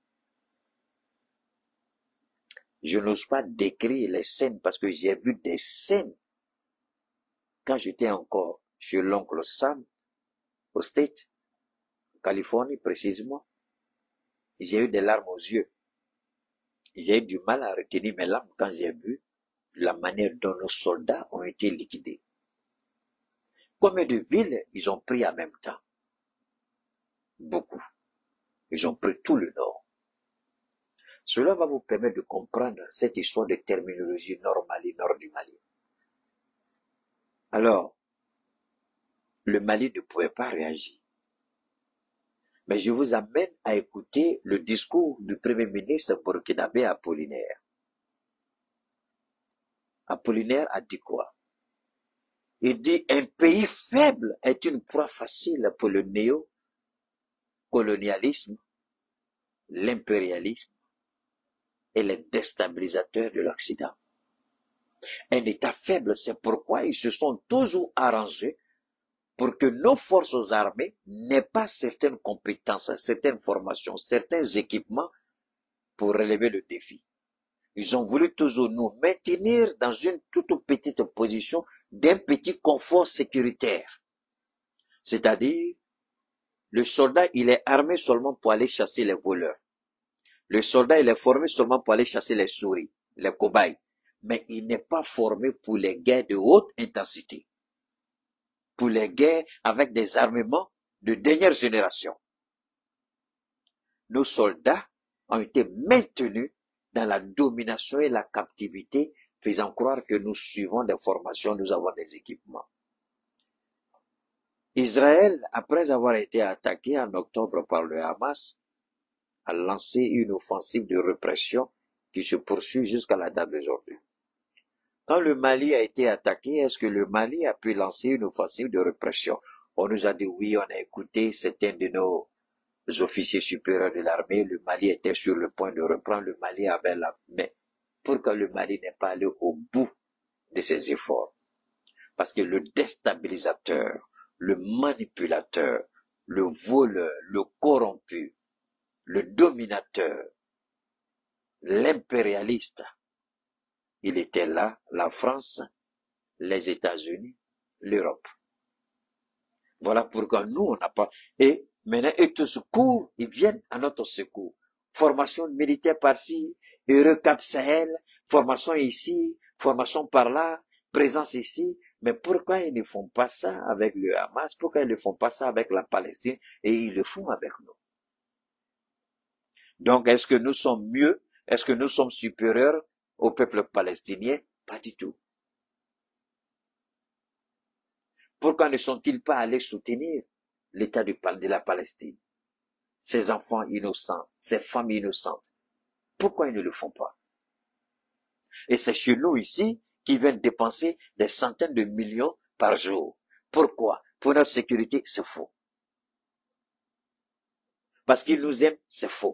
S10: Je n'ose pas décrire les scènes parce que j'ai vu des scènes quand j'étais encore chez l'oncle Sam, au State, Californie précisément. J'ai eu des larmes aux yeux. J'ai eu du mal à retenir mes larmes quand j'ai vu la manière dont nos soldats ont été liquidés. Combien de villes ils ont pris en même temps? Beaucoup. Ils ont pris tout le nord. Cela va vous permettre de comprendre cette histoire de terminologie nord-Mali, nord du Mali. Alors, le Mali ne pouvait pas réagir. Mais je vous amène à écouter le discours du Premier ministre burkinabé Apollinaire. Apollinaire a dit quoi? Il dit, un pays faible est une proie facile pour le néocolonialisme, l'impérialisme et les déstabilisateurs de l'Occident. Un État faible, c'est pourquoi ils se sont toujours arrangés pour que nos forces armées n'aient pas certaines compétences, certaines formations, certains équipements pour relever le défi. Ils ont voulu toujours nous maintenir dans une toute petite position d'un petit confort sécuritaire. C'est-à-dire, le soldat, il est armé seulement pour aller chasser les voleurs. Le soldat, il est formé seulement pour aller chasser les souris, les cobayes. Mais il n'est pas formé pour les guerres de haute intensité. Pour les guerres avec des armements de dernière génération. Nos soldats ont été maintenus dans la domination et la captivité, faisant croire que nous suivons des formations, nous avons des équipements. Israël, après avoir été attaqué en octobre par le Hamas, a lancé une offensive de répression qui se poursuit jusqu'à la date d'aujourd'hui. Quand le Mali a été attaqué, est-ce que le Mali a pu lancer une offensive de répression? On nous a dit oui, on a écouté certains de nos officiers supérieurs de l'armée, le Mali était sur le point de reprendre, le Mali avait la... Mais pourquoi le Mali n'est pas allé au bout de ses efforts? Parce que le déstabilisateur, le manipulateur, le voleur, le corrompu, le dominateur, l'impérialiste, il était là, la France, les États-Unis, l'Europe. Voilà pourquoi nous, on n'a pas... Et maintenant, ils te secourent, ils viennent à notre secours. Formation militaire par-ci, Eurocap Sahel, formation ici, formation par-là, présence ici. Mais pourquoi ils ne font pas ça avec le Hamas? Pourquoi ils ne font pas ça avec la Palestine? Et ils le font avec nous. Donc, est-ce que nous sommes mieux? Est-ce que nous sommes supérieurs au peuple palestinien? Pas du tout. Pourquoi ne sont-ils pas allés soutenir l'État de la Palestine? Ces enfants innocents, ces femmes innocentes. Pourquoi ils ne le font pas? Et c'est chez nous ici qui viennent dépenser des centaines de millions par jour. Pourquoi? Pour notre sécurité, c'est faux. Parce qu'ils nous aiment, c'est faux.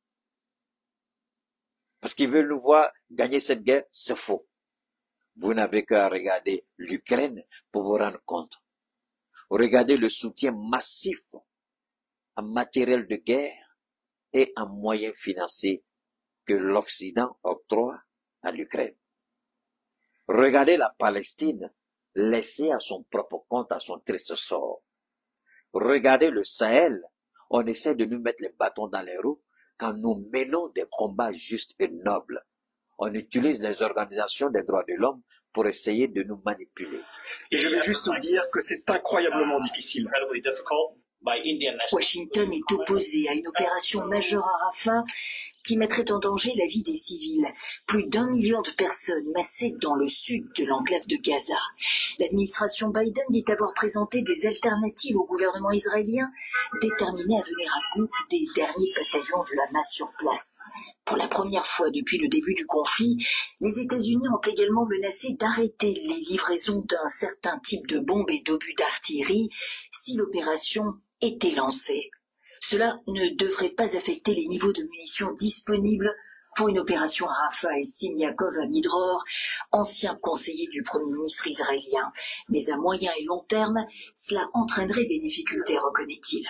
S10: Parce qu'ils veulent nous voir gagner cette guerre, c'est faux. Vous n'avez qu'à regarder l'Ukraine pour vous rendre compte. Regardez le soutien massif en matériel de guerre et en moyens financiers que l'Occident octroie à l'Ukraine. Regardez la Palestine laissée à son propre compte, à son triste sort. Regardez le Sahel, on essaie de nous mettre les bâtons dans les roues quand nous menons des combats justes et nobles. On utilise les organisations des droits de l'homme pour essayer de nous manipuler.
S9: Et je vais juste dire que c'est incroyablement difficile.
S8: Washington est opposé à une opération majeure à Rafah qui mettrait en danger la vie des civils. Plus d'1 million de personnes massées dans le sud de l'enclave de Gaza. L'administration Biden dit avoir présenté des alternatives au gouvernement israélien, déterminé à venir à bout des derniers bataillons du Hamas sur place. Pour la première fois depuis le début du conflit, les États-Unis ont également menacé d'arrêter les livraisons d'un certain type de bombes et d'obus d'artillerie si l'opération était lancée. Cela ne devrait pas affecter les niveaux de munitions disponibles pour une opération à Rafah, estime Yaakov Amidror, ancien conseiller du Premier ministre israélien. Mais à moyen et long terme, cela entraînerait des difficultés, reconnaît-il.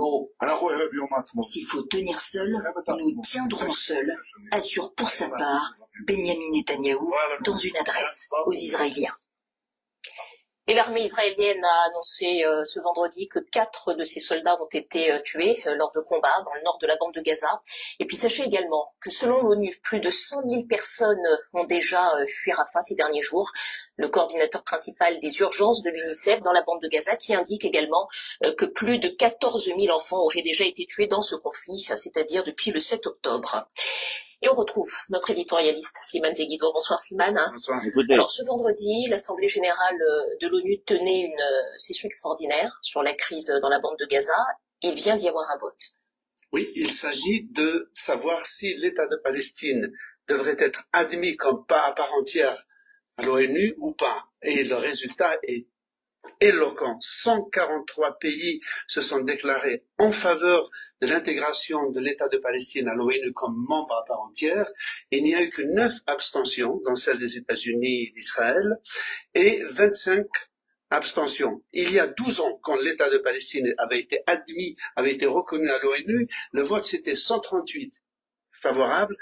S8: S'il faut tenir seul, nous tiendrons seuls, assure pour sa part Benjamin Netanyahou dans une adresse aux Israéliens.
S7: Et l'armée israélienne a annoncé ce vendredi que 4 de ses soldats ont été tués lors de combats dans le nord de la bande de Gaza. Et puis sachez également que selon l'ONU, plus de 100 000 personnes ont déjà fui Rafah ces derniers jours. Le coordinateur principal des urgences de l'UNICEF dans la bande de Gaza qui indique également que plus de 14 000 enfants auraient déjà été tués dans ce conflit, c'est-à-dire depuis le 7 octobre. Et on retrouve notre éditorialiste Slimane Zeguido. Bonsoir Slimane.
S2: Bonsoir.
S7: Alors ce vendredi, l'Assemblée générale de l'ONU tenait une session extraordinaire sur la crise dans la bande de Gaza. Il vient d'y avoir un vote.
S11: Oui, il s'agit de savoir si l'État de Palestine devrait être admis comme à part entière à l'ONU ou pas. Et le résultat est éloquent. 143 pays se sont déclarés en faveur de l'intégration de l'État de Palestine à l'ONU comme membre à part entière. Il n'y a eu que 9 abstentions, dont celle des États-Unis et d'Israël, et 25 abstentions. Il y a 12 ans, quand l'État de Palestine avait été admis, avait été reconnu à l'ONU, le vote c'était 138 favorables,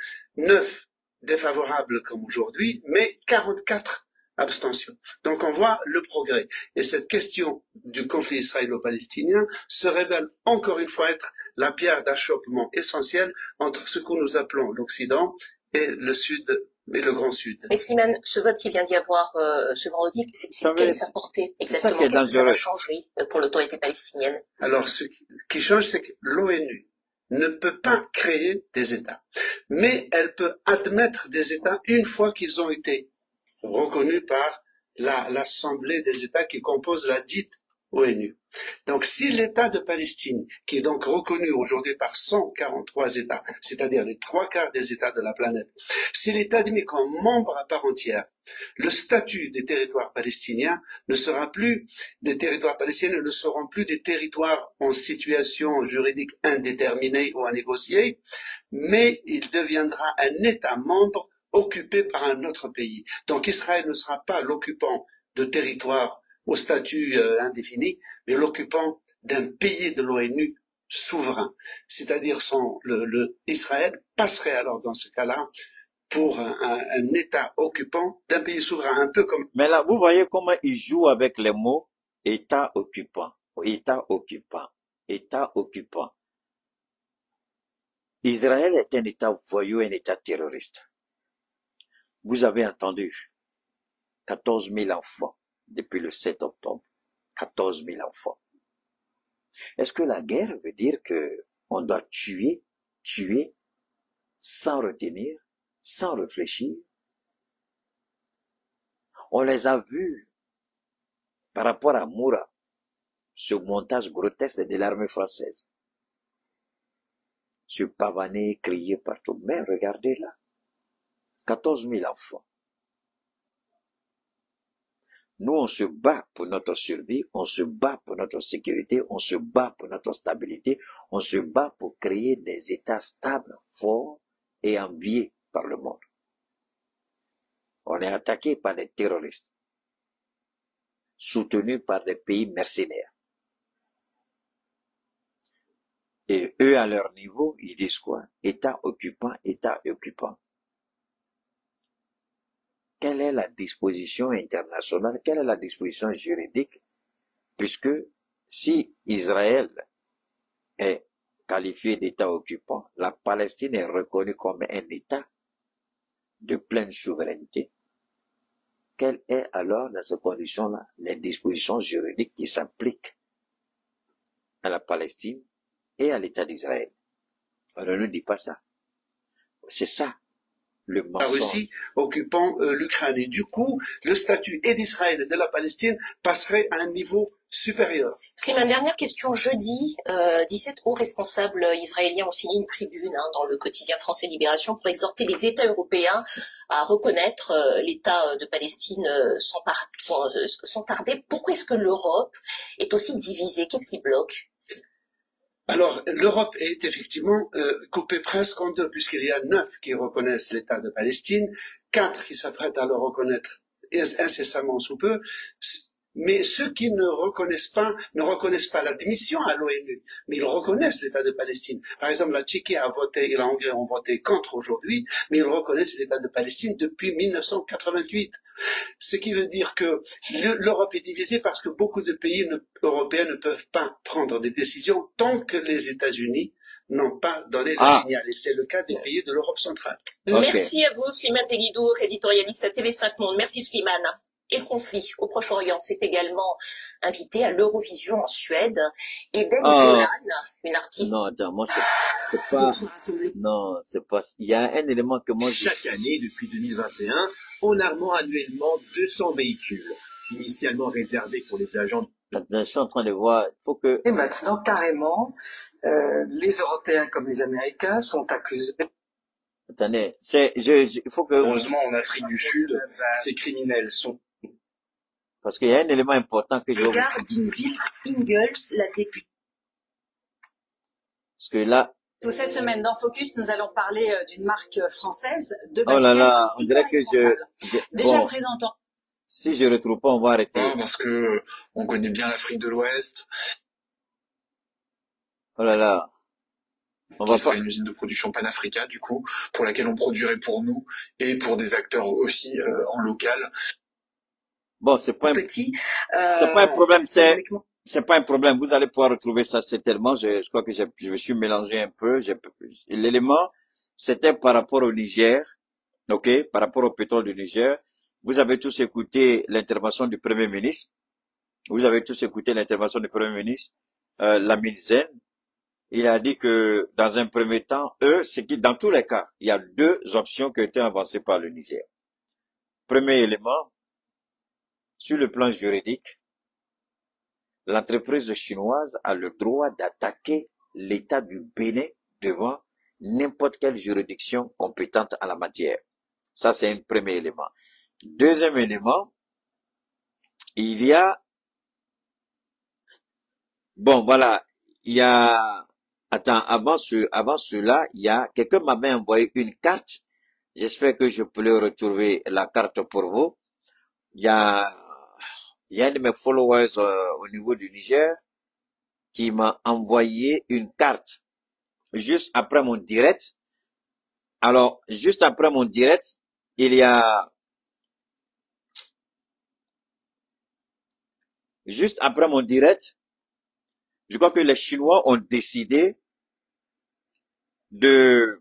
S11: 9 défavorables comme aujourd'hui, mais 44 abstention. Donc on voit le progrès. Et cette question du conflit israélo-palestinien se révèle encore une fois être la pierre d'achoppement essentielle entre ce que nous appelons l'Occident et le Sud, et le Grand Sud.
S7: Mais Slimane, ce vote qui vient d'y avoir ce vendredi, quelle est sa portée exactement? Qu'est-ce que ça va changer pour l'autorité palestinienne?
S11: Alors ce qui change, c'est que l'ONU ne peut pas créer des États. Mais elle peut admettre des États une fois qu'ils ont été reconnu par l'Assemblée des États qui compose la dite ONU. Donc si l'État de Palestine, qui est donc reconnu aujourd'hui par 143 États, c'est-à-dire les 3/4 des États de la planète, s'il est admis comme membre à part entière, le statut des territoires palestiniens ne sera plus, des territoires palestiniens ne seront plus des territoires en situation juridique indéterminée ou à négocier, mais il deviendra un État membre occupé par un autre pays. Donc Israël ne sera pas l'occupant de territoire au statut indéfini, mais l'occupant d'un pays de l'ONU souverain. C'est-à-dire Israël passerait alors dans ce cas-là pour un État occupant d'un pays souverain, un peu comme...
S10: Mais là, vous voyez comment il joue avec les mots État occupant, État occupant, État occupant. Israël est un État voyou, un État terroriste. Vous avez entendu 14 000 enfants depuis le 7 octobre. 14 000 enfants. Est-ce que la guerre veut dire que on doit tuer sans retenir, sans réfléchir? On les a vus par rapport à Moura, ce montage grotesque de l'armée française. Se pavaner, crier partout. Mais regardez là. 14 000 enfants. Nous, on se bat pour notre survie, on se bat pour notre sécurité, on se bat pour notre stabilité, on se bat pour créer des États stables, forts et enviés par le monde. On est attaqué par des terroristes, soutenus par des pays mercenaires. Et eux, à leur niveau, ils disent quoi? État occupant, État occupant. Quelle est la disposition internationale? Quelle est la disposition juridique? Puisque si Israël est qualifié d'État occupant, la Palestine est reconnue comme un État de pleine souveraineté. Quelles est alors, dans ces conditions-là, les dispositions juridiques qui s'appliquent à la Palestine et à l'État d'Israël? On ne nous dit pas ça. C'est ça, le
S11: La
S10: mensonge.
S11: Russie occupant l'Ukraine. Et du coup, le statut et d'Israël et de la Palestine passerait à un niveau supérieur.
S7: Slimane, dernière question. Jeudi, 17 hauts responsables israéliens ont signé une tribune dans le quotidien français Libération pour exhorter les États européens à reconnaître l'État de Palestine sans tarder. Pourquoi est-ce que l'Europe est aussi divisée? Qu'est-ce qui bloque?
S11: Alors, l'Europe est effectivement coupée presque en deux, puisqu'il y a 9 qui reconnaissent l'État de Palestine, 4 qui s'apprêtent à le reconnaître incessamment sous peu, mais ceux qui ne reconnaissent pas l'admission à l'ONU, mais ils reconnaissent l'État de Palestine. Par exemple, la Tchéquie a voté et la Hongrie ont voté contre aujourd'hui, mais ils reconnaissent l'État de Palestine depuis 1988. Ce qui veut dire que l'Europe est divisée parce que beaucoup de pays européens ne peuvent pas prendre des décisions tant que les États-Unis n'ont pas donné le signal. Et c'est le cas des pays de l'Europe centrale.
S7: Okay. Merci à vous, Slimane Zeguidour, éditorialiste à TV5 Monde. Merci, Slimane. Et le conflit au Proche-Orient s'est également invité à l'Eurovision en Suède. Et Dany Golan, une artiste...
S10: Non, attends, moi, c'est pas... Non, c'est pas... Il y a un élément que moi...
S12: Chaque année, depuis 2021, on armant annuellement 200 véhicules, initialement réservés pour les agents...
S10: Je suis en train de voir, il faut que...
S13: Et maintenant, carrément, les Européens comme les Américains sont accusés...
S10: Attendez, il faut que...
S12: Heureusement, en Afrique du Sud, ces criminels sont...
S10: Parce qu'il y a un élément important que je...
S8: Regarde d'Ingvild Ingels, la députée.
S10: Parce que là...
S14: Cette semaine dans Focus, nous allons parler d'une marque française de
S10: bâtiments. Oh là là, on dirait que
S14: déjà présentant.
S10: Si je retrouve pas, on va arrêter.
S12: Non, parce que on connaît bien l'Afrique de l'Ouest.
S10: Oh là là.
S12: On va faire une usine de production Panafrica, du coup, pour laquelle on produirait pour nous et pour des acteurs aussi en local.
S10: Bon, c'est pas un problème, c'est pas un problème. Vous allez pouvoir retrouver ça certainement. Je crois que je me suis mélangé un peu. L'élément, c'était par rapport au Niger, ok, par rapport au pétrole du Niger. Vous avez tous écouté l'intervention du Premier ministre. Lamine Zen. Il a dit que dans un premier temps, dans tous les cas, il y a 2 options qui ont été avancées par le Niger. Premier élément, sur le plan juridique, l'entreprise chinoise a le droit d'attaquer l'État du Bénin devant n'importe quelle juridiction compétente en la matière. Ça, c'est un premier élément. Deuxième élément, il y a... Bon, voilà, il y a... Attends, avant cela, il y a... Quelqu'un m'avait envoyé une carte. J'espère que je peux retrouver la carte pour vous. Il y a un de mes followers au niveau du Niger qui m'a envoyé une carte juste après mon direct. Alors, juste après mon direct, il y a... Juste après mon direct, je crois que les Chinois ont décidé de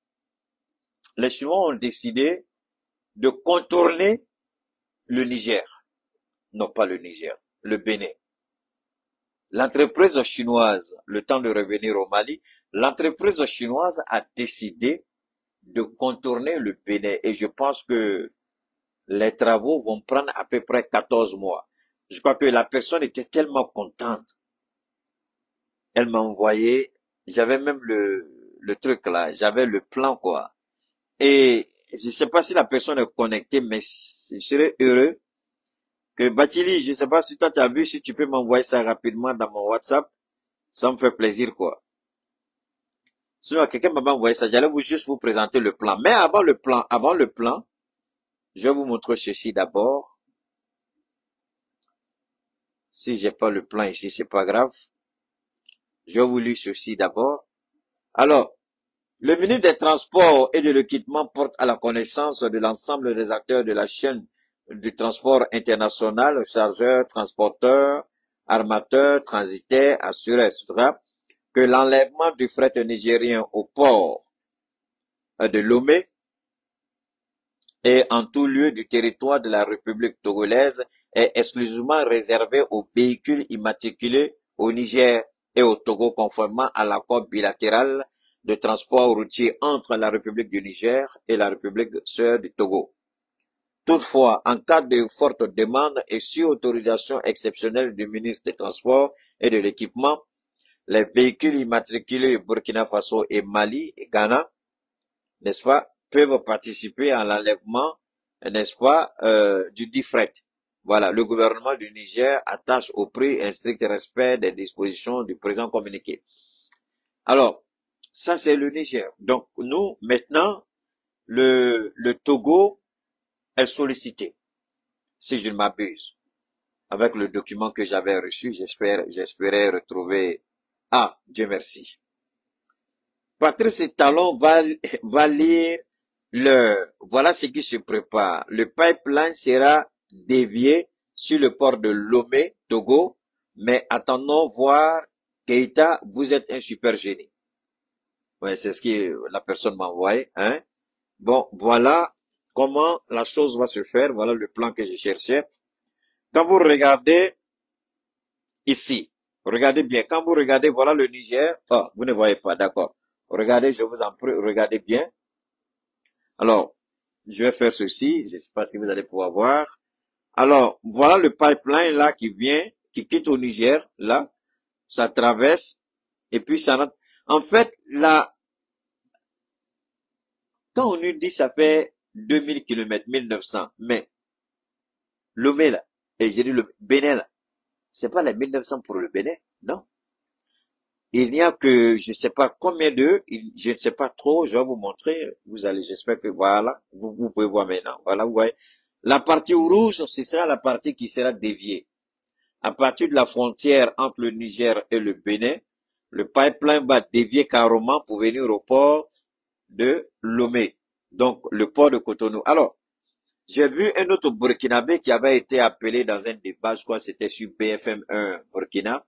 S10: contourner le Niger. Non, pas le Niger, le Bénin. L'entreprise chinoise, le temps de revenir au Mali, l'entreprise chinoise a décidé de contourner le Bénin et je pense que les travaux vont prendre à peu près 14 mois. Je crois que la personne était tellement contente. Elle m'a envoyé, j'avais même le truc là, j'avais le plan quoi. Et je sais pas si la personne est connectée, mais je serais heureux que Batili, je sais pas si toi tu as vu, si tu peux m'envoyer ça rapidement dans mon WhatsApp, ça me fait plaisir quoi. Sinon, quelqu'un m'a envoyé ça, j'allais juste vous présenter le plan. Mais avant le plan, je vais vous montrer ceci d'abord. Si j'ai pas le plan ici, c'est pas grave. Je vais vous lire ceci d'abord. Alors, le ministre des Transports et de l'Équipement porte à la connaissance de l'ensemble des acteurs de la chaîne du transport international, chargeurs, transporteurs, armateurs, transitaires, assureurs, etc., que l'enlèvement du fret nigérien au port de Lomé et en tout lieu du territoire de la République togolaise est exclusivement réservé aux véhicules immatriculés au Niger et au Togo conformément à l'accord bilatéral de transport routier entre la République du Niger et la République sœur du Togo. Toutefois, en cas de forte demande et sur autorisation exceptionnelle du ministre des Transports et de l'Équipement, les véhicules immatriculés au Burkina Faso et Mali et Ghana, n'est-ce pas, peuvent participer à l'enlèvement, n'est-ce pas, du dit fret. Voilà, le gouvernement du Niger attache au prix un strict respect des dispositions du présent communiqué. Alors, ça c'est le Niger. Donc, nous, maintenant, le Togo est sollicité, si je ne m'abuse. Avec le document que j'avais reçu, j'espérais retrouver. Ah, Dieu merci. Patrice Talon va lire voilà ce qui se prépare. Le pipeline sera dévié sur le port de Lomé, Togo, mais attendons voir. Keïta, vous êtes un super génie. Ouais, c'est ce que la personne m'a envoyé, hein. Bon, voilà comment la chose va se faire. Voilà le plan que je cherchais. Quand vous regardez ici, regardez bien. Quand vous regardez, voilà le Niger. Oh, vous ne voyez pas, d'accord. Regardez, je vous en prie, regardez bien. Alors, je vais faire ceci. Je ne sais pas si vous allez pouvoir voir. Alors, voilà le pipeline là qui vient, qui quitte au Niger, là. Ça traverse. Et puis ça rentre. En fait, là, quand on nous dit ça fait 2000 km, 1900, mais Lomé là, et j'ai dit le Bénin là, c'est pas les 1900 pour le Bénin, non. Il n'y a que, je ne sais pas combien d'eux, je ne sais pas trop, je vais vous montrer, vous allez, j'espère que voilà, vous pouvez voir maintenant, voilà, vous voyez. La partie rouge, ce sera la partie qui sera déviée. À partir de la frontière entre le Niger et le Bénin, le pipeline va dévier carrément pour venir au port de Lomé, donc le port de Cotonou. Alors, j'ai vu un autre Burkinabé qui avait été appelé dans un débat, je crois que c'était sur BFM 1 Burkina.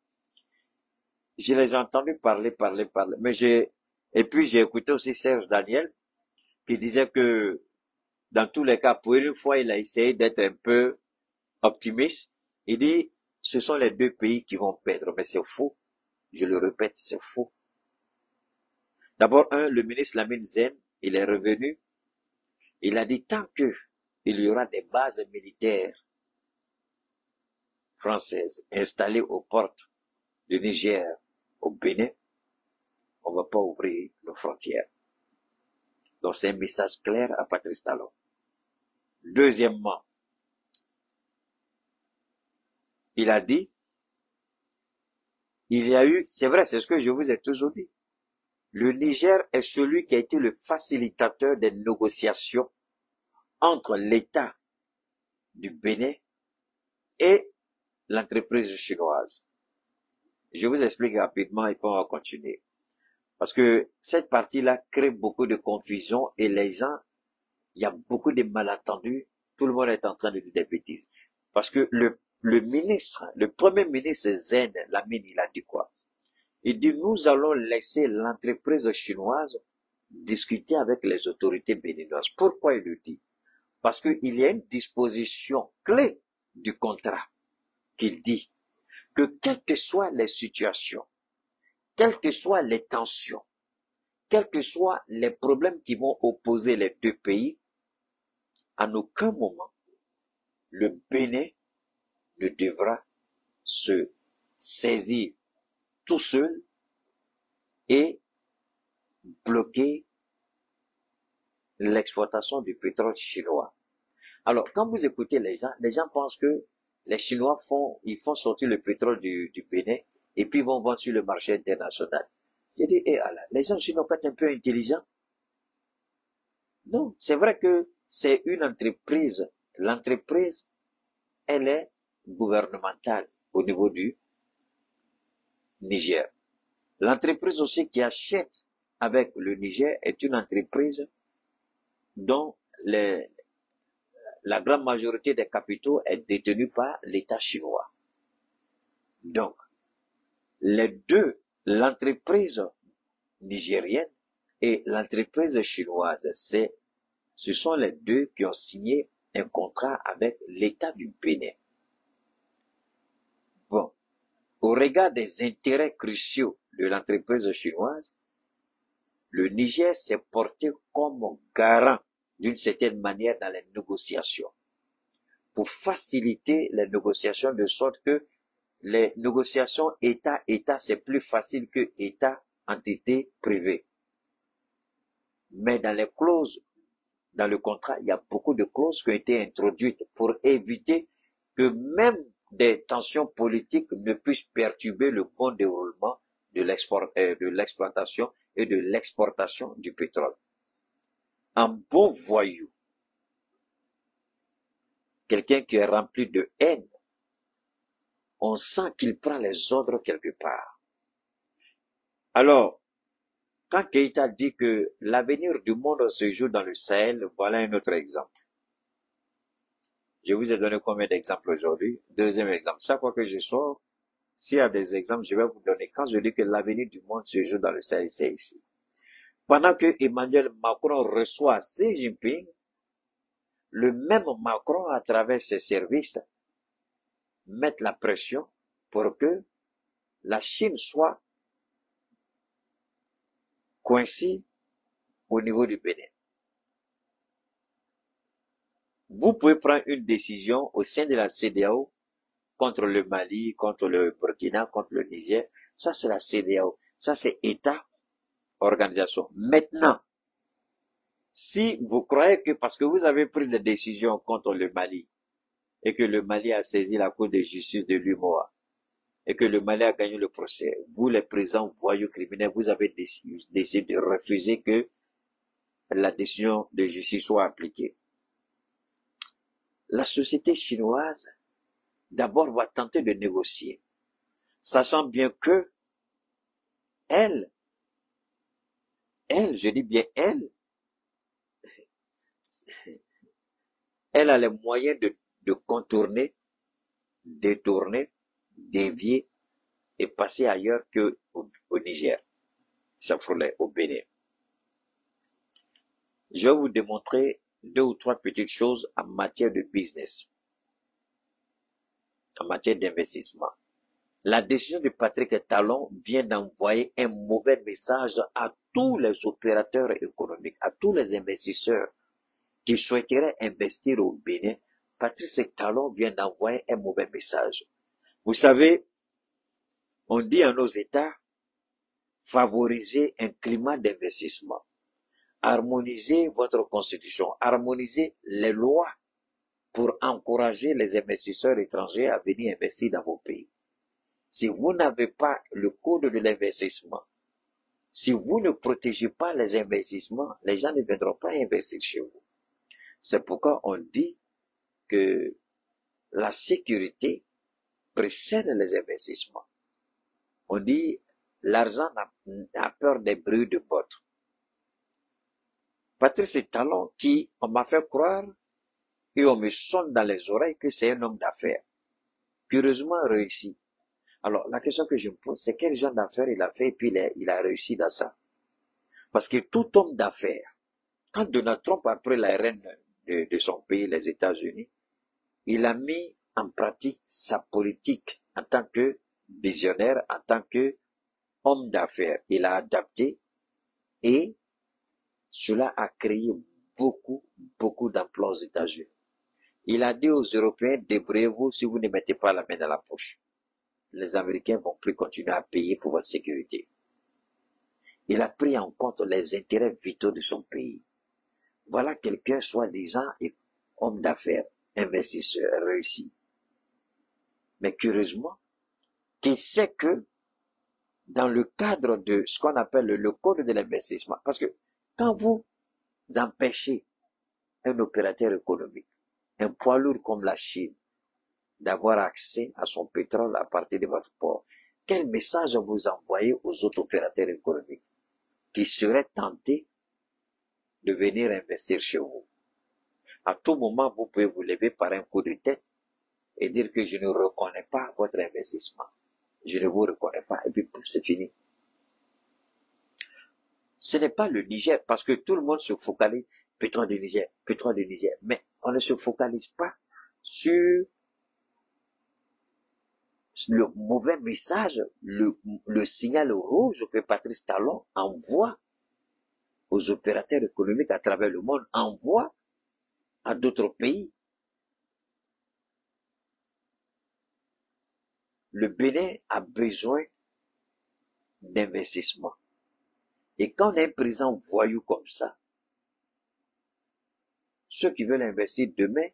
S10: Je les ai entendus parler, mais et puis j'ai écouté aussi Serge Daniel, qui disait que, dans tous les cas, pour une fois, il a essayé d'être un peu optimiste. Il dit, ce sont les deux pays qui vont perdre, mais c'est faux. Je le répète, c'est faux. D'abord, le ministre Lamine Zen, il est revenu. Il a dit, tant que il y aura des bases militaires françaises installées aux portes du Niger, au Bénin, on ne va pas ouvrir nos frontières. Donc c'est un message clair à Patrice Talon. Deuxièmement, il a dit, il y a eu, c'est vrai, c'est ce que je vous ai toujours dit, le Niger est celui qui a été le facilitateur des négociations entre l'État du Bénin et l'entreprise chinoise. Je vous explique rapidement et puis on va continuer. Parce que cette partie-là crée beaucoup de confusion et les gens, il y a beaucoup de malentendus. Tout le monde est en train de dire des bêtises. Parce que le ministre, le premier ministre Zen, Lamine, il a dit quoi? Il dit, nous allons laisser l'entreprise chinoise discuter avec les autorités béninoises. Pourquoi il le dit? Parce qu'il y a une disposition clé du contrat qui dit que quelles que soient les situations, quelles que soient les tensions, quels que soient les problèmes qui vont opposer les deux pays, en aucun moment, le Bénin ne devra se saisir tout seul et bloquer l'exploitation du pétrole chinois. Alors, quand vous écoutez les gens pensent que les Chinois font sortir le pétrole du Bénin et puis vont vendre sur le marché international. J'ai dit, les gens chinois sont un peu intelligents. Non, c'est vrai que c'est une entreprise. L'entreprise, elle est gouvernementale au niveau du Niger. L'entreprise aussi qui achète avec le Niger est une entreprise dont la grande majorité des capitaux est détenue par l'État chinois. Donc, les deux, l'entreprise nigérienne et l'entreprise chinoise, ce sont les deux qui ont signé un contrat avec l'État du Bénin. Bon, au regard des intérêts cruciaux de l'entreprise chinoise, le Niger s'est porté comme garant d'une certaine manière dans les négociations, pour faciliter les négociations de sorte que les négociations État-État, c'est plus facile que État-entité privée. Mais dans les clauses, dans le contrat, il y a beaucoup de clauses qui ont été introduites pour éviter que même des tensions politiques ne puissent perturber le bon déroulement de l'exploitation et de l'exportation du pétrole. Un bon voyou, quelqu'un qui est rempli de haine, on sent qu'il prend les ordres quelque part. Alors, quand Keïta dit que l'avenir du monde se joue dans le Sahel, voilà un autre exemple. Je vous ai donné combien d'exemples aujourd'hui? Deuxième exemple. Chaque fois que je sors, s'il y a des exemples, je vais vous donner. Quand je dis que l'avenir du monde se joue dans le Sahel, c'est ici. Pendant que Emmanuel Macron reçoit Xi Jinping, le même Macron, à travers ses services, met la pression pour que la Chine soit coincée au niveau du Bénin. Vous pouvez prendre une décision au sein de la CEDEAO contre le Mali, contre le Burkina, contre le Niger. Ça, c'est la CEDEAO. Ça, c'est État, organisation. Maintenant, si vous croyez que parce que vous avez pris des décisions contre le Mali et que le Mali a saisi la Cour de justice de l'UMOA et que le Mali a gagné le procès, vous, les présents voyous criminels, vous avez décidé de refuser que la décision de justice soit appliquée. La société chinoise, d'abord, va tenter de négocier, sachant bien que elle, je dis bien elle a les moyens de contourner, détourner, dévier et passer ailleurs que au Niger, ça frôlait au Bénin. Je vais vous démontrer 2 ou 3 petites choses en matière de business, en matière d'investissement. La décision de Patrick Talon vient d'envoyer un mauvais message à tous les opérateurs économiques, à tous les investisseurs qui souhaiteraient investir au Bénin. Patrick Talon vient d'envoyer un mauvais message. Vous savez, on dit à nos États, favoriser un climat d'investissement. Harmoniser votre constitution, harmoniser les lois pour encourager les investisseurs étrangers à venir investir dans vos pays. Si vous n'avez pas le code de l'investissement, si vous ne protégez pas les investissements, les gens ne viendront pas investir chez vous. C'est pourquoi on dit que la sécurité précède les investissements. On dit l'argent a peur des bruits de bottes. Patrice Talon, qui on m'a fait croire et on me sonne dans les oreilles que c'est un homme d'affaires, curieusement réussi. Alors, la question que je me pose, c'est quel genre d'affaires il a fait et puis il a réussi dans ça. Parce que tout homme d'affaires, quand Donald Trump a pris la reine de son pays, les États-Unis, il a mis en pratique sa politique en tant que visionnaire, en tant que homme d'affaires. Il a adapté et cela a créé beaucoup d'emplois aux États-Unis. Il a dit aux Européens, débrouillez-vous si vous ne mettez pas la main dans la poche. Les Américains vont plus continuer à payer pour votre sécurité. Il a pris en compte les intérêts vitaux de son pays. Voilà quelqu'un soi-disant homme d'affaires, investisseur réussi. Mais curieusement, qui sait que dans le cadre de ce qu'on appelle le code de l'investissement, parce que quand vous empêchez un opérateur économique, un poids lourd comme la Chine, d'avoir accès à son pétrole à partir de votre port, quel message vous envoyez aux autres opérateurs économiques qui seraient tentés de venir investir chez vous? À tout moment, vous pouvez vous lever par un coup de tête et dire que je ne reconnais pas votre investissement. Je ne vous reconnais pas. Et puis, c'est fini. Ce n'est pas le Niger, parce que tout le monde se focalise, pétrole du Niger, pétrole du Niger. Mais on ne se focalise pas sur le mauvais message, le signal rouge que Patrice Talon envoie aux opérateurs économiques à travers le monde, envoie à d'autres pays. Le Bénin a besoin d'investissement. Et quand on a un président voyou comme ça, ceux qui veulent investir demain,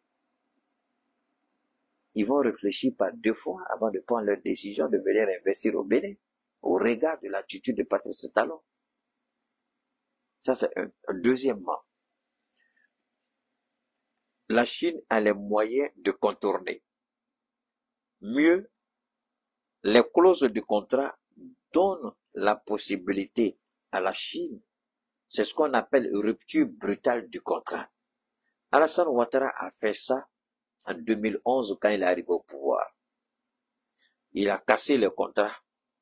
S10: ils vont réfléchir par 2 fois avant de prendre leur décision de venir investir au Bénin, au regard de l'attitude de Patrice Talon. Ça, c'est un. Deuxièmement, la Chine a les moyens de contourner. Mieux, les clauses du contrat donnent la possibilité à la Chine. C'est ce qu'on appelle rupture brutale du contrat. Alassane Ouattara a fait ça en 2011 quand il est arrivé au pouvoir. Il a cassé le contrat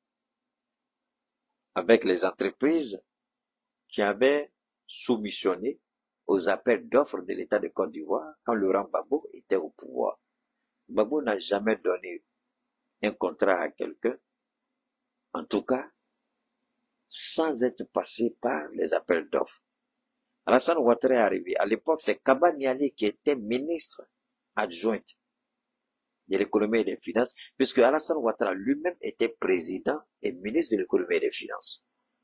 S10: avec les entreprises qui avaient soumissionné aux appels d'offres de l'État de Côte d'Ivoire quand Laurent Gbagbo était au pouvoir. Gbagbo n'a jamais donné un contrat à quelqu'un, en tout cas, sans être passé par les appels d'offres. Alassane Ouattara est arrivé. À l'époque, c'est Kaba Niali qui était ministre adjoint de l'économie et des finances, puisque Alassane Ouattara lui-même était président et ministre de l'économie et des finances.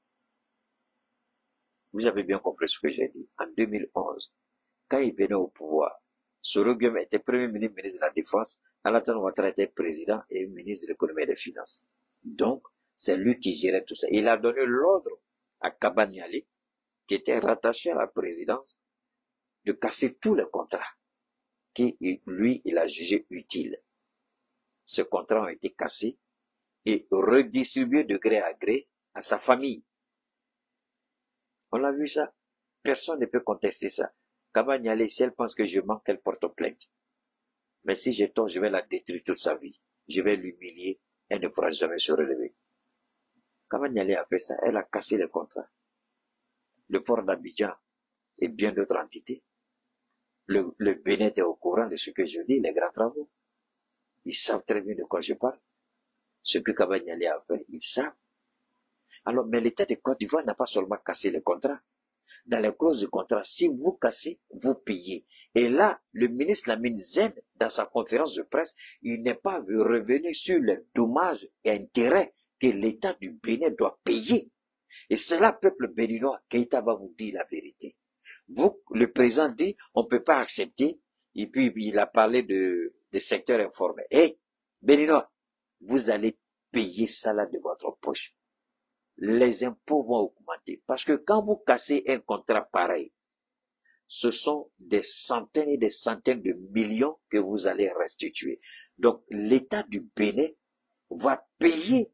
S10: Vous avez bien compris ce que j'ai dit. En 2011, quand il venait au pouvoir, Sorogum était premier ministre, ministre de la Défense, Alassane Ouattara était président et ministre de l'économie et des finances. Donc, c'est lui qui gérait tout ça. Il a donné l'ordre à Kaba Niali, qui était rattaché à la présidence, de casser tous les contrats qui, lui, il a jugé utiles. Ces contrats ont été cassés et redistribués de gré à gré à sa famille. On a vu ça. Personne ne peut contester ça. Kaba Niali, si elle pense que je manque, elle porte plainte. Mais si j'ai tort, je vais la détruire toute sa vie. Je vais l'humilier. Elle ne pourra jamais se relever. Kaba Niali a fait ça. Elle a cassé les contrats. Le port d'Abidjan et bien d'autres entités. Le Bénin est au courant de ce que je dis, les grands travaux. Ils savent très bien de quoi je parle. Ce que Kaba Niali a fait, ils savent. Alors, mais l'État de Côte d'Ivoire n'a pas seulement cassé les contrats. Dans les clauses du contrat, si vous cassez, vous payez. Et là, le ministre Lamine Zen, dans sa conférence de presse, il n'est pas revenu sur les dommages et intérêts que l'État du Bénin doit payer. Et c'est là, peuple béninois, Keïta va vous dire la vérité. Vous, le président dit, on ne peut pas accepter, et puis il a parlé de secteur informel. Hey, béninois, vous allez payer ça là de votre poche. Les impôts vont augmenter. Parce que quand vous cassez un contrat pareil, ce sont des centaines et des centaines de millions que vous allez restituer. Donc, l'État du Bénin va payer.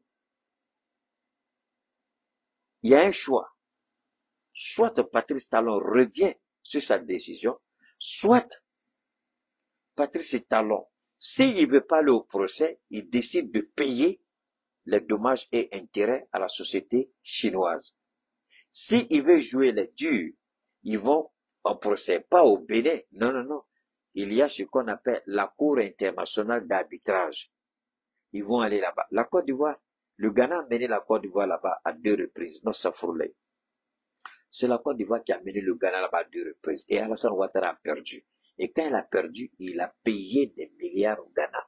S10: Il y a un choix. Soit Patrice Talon revient sur sa décision, soit Patrice Talon, s'il ne veut pas aller au procès, il décide de payer les dommages et intérêts à la société chinoise. S'il veut jouer les durs, ils vont en procès, pas au Bénin. Non, non, non. Il y a ce qu'on appelle la Cour internationale d'arbitrage. Ils vont aller là-bas. La Côte d'Ivoire, le Ghana a mené la Côte d'Ivoire là-bas à 2 reprises. Non, ça frôlait. C'est la Côte d'Ivoire qui a mené le Ghana là-bas à 2 reprises. Et Alassane Ouattara a perdu. Et quand il a perdu, il a payé des milliards au Ghana.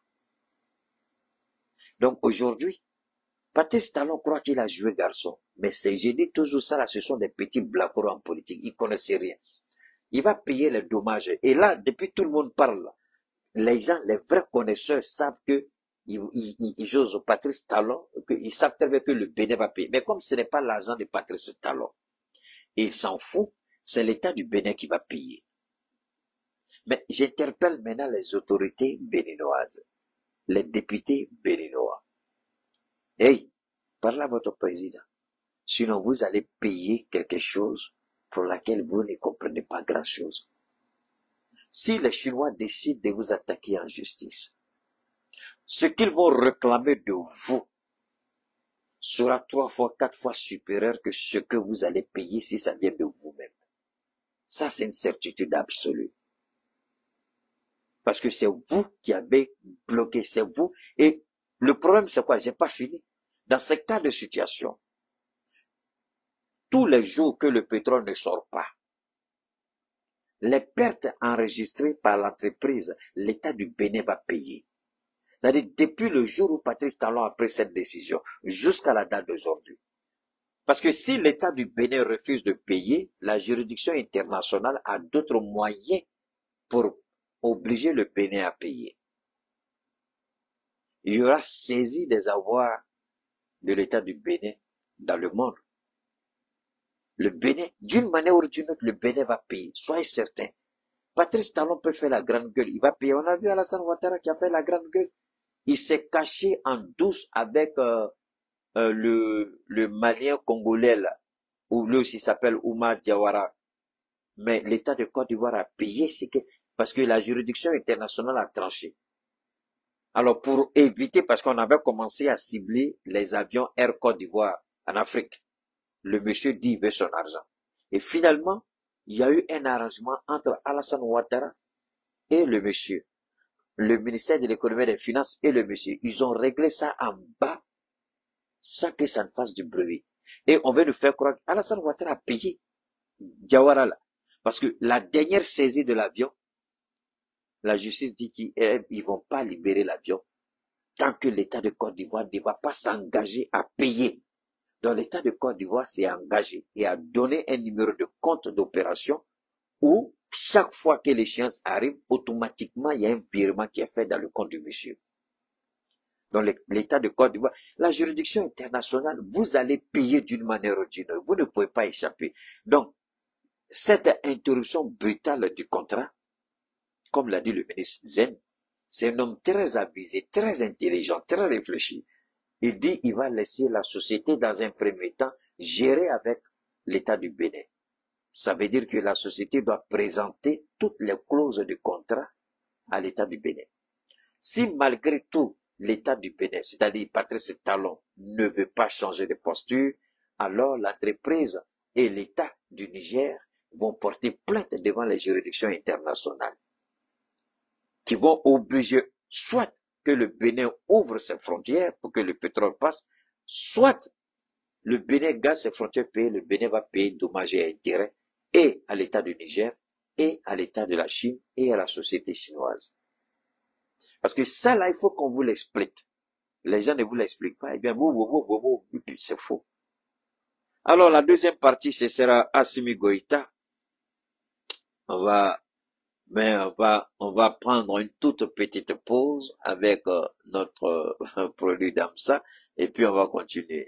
S10: Donc aujourd'hui, Patrice Talon croit qu'il a joué garçon. Mais je dis toujours ça là, ce sont des petits blagueurs en politique. Ils ne connaissent rien. Il va payer les dommages. Et là, depuis tout le monde parle, les gens, les vrais connaisseurs savent que ils jouent au Patrice Talon, ils savent très bien que le Bénin va payer. Mais comme ce n'est pas l'argent de Patrice Talon, et il s'en fout, c'est l'État du Bénin qui va payer. Mais j'interpelle maintenant les autorités béninoises, les députés béninois. Hey, Parlez à votre président. Sinon, vous allez payer quelque chose pour laquelle vous ne comprenez pas grand-chose. Si les Chinois décident de vous attaquer en justice, ce qu'ils vont réclamer de vous sera 3 fois, 4 fois supérieur que ce que vous allez payer si ça vient de vous-même. Ça, c'est une certitude absolue. Parce que c'est vous qui avez bloqué, c'est vous. Et le problème, c'est quoi? J'ai pas fini. Dans ce cas de situation, tous les jours que le pétrole ne sort pas, les pertes enregistrées par l'entreprise, l'État du Bénin va payer. C'est-à-dire, depuis le jour où Patrice Talon a pris cette décision, jusqu'à la date d'aujourd'hui. Parce que si l'État du Bénin refuse de payer, la juridiction internationale a d'autres moyens pour obliger le Bénin à payer. Il y aura saisie des avoirs de l'État du Bénin dans le monde. Le Bénin, d'une manière ou d'une autre, le Bénin va payer. Soyez certains. Patrice Talon peut faire la grande gueule. Il va payer. On a vu Alassane Ouattara qui a fait la grande gueule. Il s'est caché en douce avec le Malien congolais là, ou lui aussi s'appelle Oumar Diawara. Mais l'État de Côte d'Ivoire a payé parce que la juridiction internationale a tranché. Alors pour éviter, parce qu'on avait commencé à cibler les avions Air Côte d'Ivoire en Afrique, le monsieur dit il veut son argent. Et finalement, il y a eu un arrangement entre Alassane Ouattara et le monsieur. Le ministère de l'économie et des finances et le monsieur. Ils ont réglé ça en bas sans que ça ne fasse du bruit. Et on veut nous faire croire qu'Alassane Ouattara a payé Diawara là. Parce que la dernière saisie de l'avion, la justice dit qu'ils vont pas libérer l'avion tant que l'État de Côte d'Ivoire ne va pas s'engager à payer. Donc l'État de Côte d'Ivoire s'est engagé et a donné un numéro de compte d'opération où chaque fois que l'échéance arrive, automatiquement il y a un virement qui est fait dans le compte du monsieur. Dans l'État de Côte d'Ivoire, la juridiction internationale, vous allez payer d'une manière ou d'une autre. Vous ne pouvez pas échapper. Donc, cette interruption brutale du contrat, comme l'a dit le ministre Zen, c'est un homme très avisé, très intelligent, très réfléchi. Il dit il va laisser la société dans un premier temps gérer avec l'État du Bénin. Ça veut dire que la société doit présenter toutes les clauses du contrat à l'État du Bénin. Si malgré tout, l'État du Bénin, c'est-à-dire Patrice Talon, ne veut pas changer de posture, alors l'entreprise et l'État du Niger vont porter plainte devant les juridictions internationales, qui vont obliger soit que le Bénin ouvre ses frontières pour que le pétrole passe, soit le Bénin garde ses frontières payées, le Bénin va payer dommages et intérêts et à l'État du Niger, et à l'État de la Chine, et à la société chinoise. Parce que ça, là, il faut qu'on vous l'explique. Les gens ne vous l'expliquent pas. Eh bien, c'est faux. Alors, la deuxième partie, ce sera Assimi Goïta. On va prendre une toute petite pause avec notre produit d'Amsa, et puis on va continuer.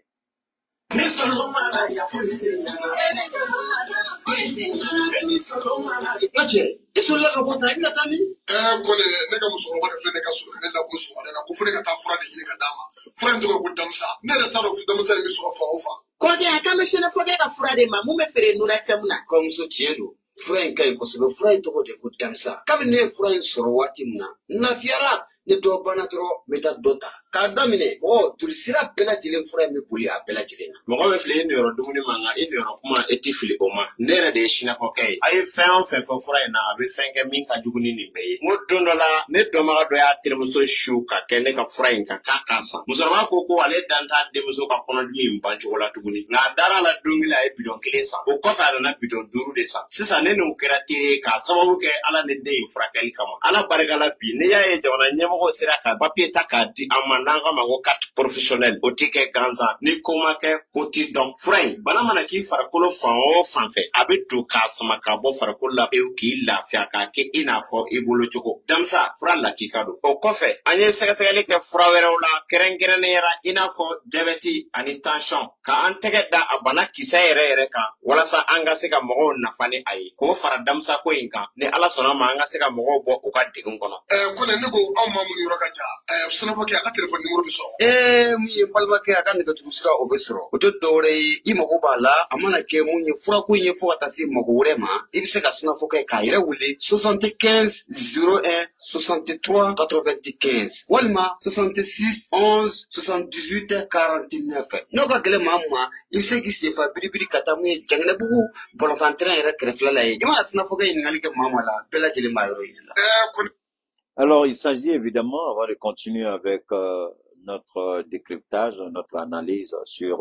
S15: Fura in ka ɲi kosɛbɛ. Fura in tɔgɔ de ko damisa. Kabini ne ye fura in sɔrɔ waati min na, n lafiyara. Ne dɔ banna dɔrɔn n bɛ taa dɔ ta. K'a daminɛ mɔgɔ joli sira bɛɛ lajɛlen fura in bɛ boli a bɛɛ lajɛlen na. Mɔgɔ bɛ fili e niyɔrɔ dumuni ma nka e niyɔrɔ kuma e ti fili o ma. Ne yɛrɛ de ye sinafɔkɛ ye. A ye fɛn o fɛn fɔ fura in na a bɛ fɛn kɛ min ka jugu ni nin bɛɛ ye. N ko don dɔ la ne dɔnbaga dɔ y'a terimuso su ka kɛ ne ka fura in kan k'a k'a san. Musokɔrɔba ko ale dan t'a denmuso ka kɔnɔdimi in ban cogo la tuguni. Nka a dara la don kelen a ye bidɔn 1 san. O kɔfɛ a nana bidɔn 5 de san. Sisan ne n'o kɛra teri k'a sababu kɛ Ala ne den in furakɛli kama. Ala barika la bi ne y'a ye jamana ɲɛmɔgɔ sera ka papier ta k'a di an ma n'an ka ma ko carte professionnelle o tɛ kɛ gansan ni ko ma kɛ ko ti dɔn. Fura in bana mana k'i farikolo fan o fan fɛ a bɛ don k'a sama ka bɔ farikolo la pewu k'i lafiya k'a kɛ i n'a fɔ i bolo cogo. Damisa, fura lakika don. O kɔfɛ, an ye sɛgɛsɛgɛli kɛ fura wɛrɛw la kɛrɛnkɛrɛnnenya i n'a fɔ jabɛti ani tension ka an tɛgɛ da a bana kisɛ yɛrɛ kan walasa an ka se ka mɔgɔw nafa ni a ye. K'o fara damisa ko in kan ni Ala sɔnna ma an ka se ka mɔgɔw bɔ u ka degun kɔnɔ.
S11: Kɔnɛ ne ko anw ma mun yɔrɔ ka jan. Sɛnɛfɔkɛ a ka téléphone numéro bɛ sɔrɔ.
S15: Mun ye balimakɛ a ka nɛgɛjuru sira o bɛ sɔrɔ. O tɛ dɔwɛrɛ ye i mago b'a la a mana kɛ mun ye furako ye fo ka taa se mago wɛrɛ ma i bɛ se ka sɛnɛfɔkɛ k'a yɛrɛ wele 75 01 63 95 walima 66 11 78 49 n'o ka gɛlɛn maa ma i bɛ se k'i senfa biribiri ka taa mun ye Janginɛbugu bɔlɔnfantɛrɛn yɛrɛ kɛrɛfɛla la ye i mana sɛnɛfɔkɛ ɲininkali kɛ maa la bɛɛ lajɛlen b'a yɔrɔ yiri la.
S2: Alors, il s'agit évidemment, avant de continuer avec notre décryptage, notre analyse sur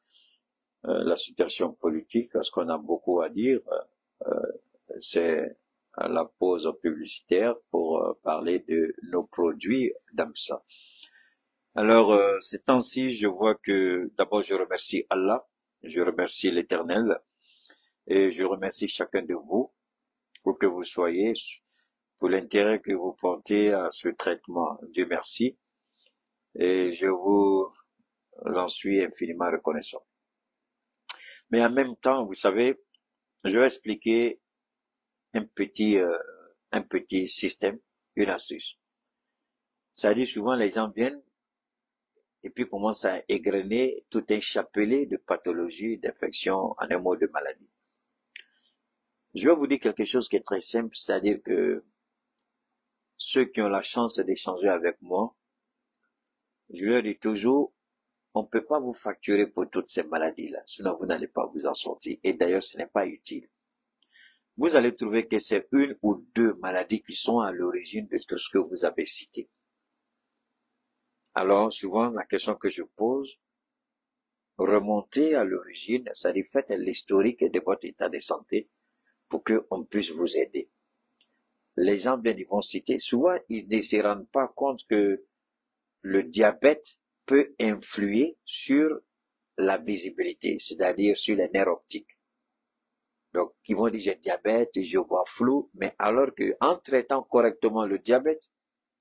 S2: la situation politique, parce qu'on a beaucoup à dire, c'est à la pause publicitaire pour parler de nos produits d'AMSA. Alors, ces temps-ci, je vois que d'abord je remercie Allah, je remercie l'Éternel et je remercie chacun de vous pour que vous soyez, pour l'intérêt que vous portez à ce traitement. Dieu merci. Et je vous en suis infiniment reconnaissant. Mais en même temps, vous savez, je vais expliquer un petit système, une astuce. C'est-à-dire souvent les gens viennent et puis commencent à égrener tout un chapelet de pathologies, d'infections, en un mot de maladies. Je vais vous dire quelque chose qui est très simple, c'est-à-dire que ceux qui ont la chance d'échanger avec moi, je leur dis toujours, on ne peut pas vous facturer pour toutes ces maladies-là, sinon vous n'allez pas vous en sortir. Et d'ailleurs, ce n'est pas utile. Vous allez trouver que c'est une ou deux maladies qui sont à l'origine de tout ce que vous avez cité. Alors, souvent, la question que je pose, remontez à l'origine, c'est-à-dire faites l'historique de votre état de santé pour qu'on puisse vous aider. Les gens bien ils vont citer, souvent ils ne se rendent pas compte que le diabète peut influer sur la visibilité, c'est-à-dire sur les nerfs optiques. Donc, ils vont dire j'ai diabète, je vois flou, mais alors que en traitant correctement le diabète,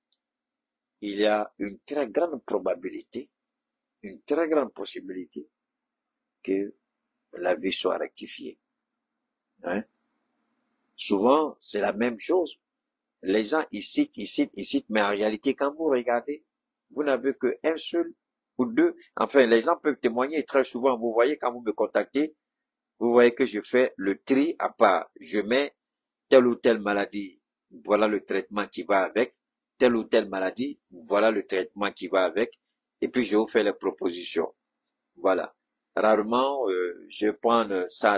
S2: il y a une très grande probabilité, une très grande possibilité que la vie soit rectifiée. Hein? Souvent, c'est la même chose. Les gens, ils citent, mais en réalité, quand vous regardez, vous n'avez qu'un seul ou deux. Enfin, les gens peuvent témoigner très souvent. Vous voyez, quand vous me contactez, vous voyez que je fais le tri à part. Je mets telle ou telle maladie, voilà le traitement qui va avec. Telle ou telle maladie, voilà le traitement qui va avec. Et puis, je vous fais les propositions. Voilà. Rarement, je prends ça.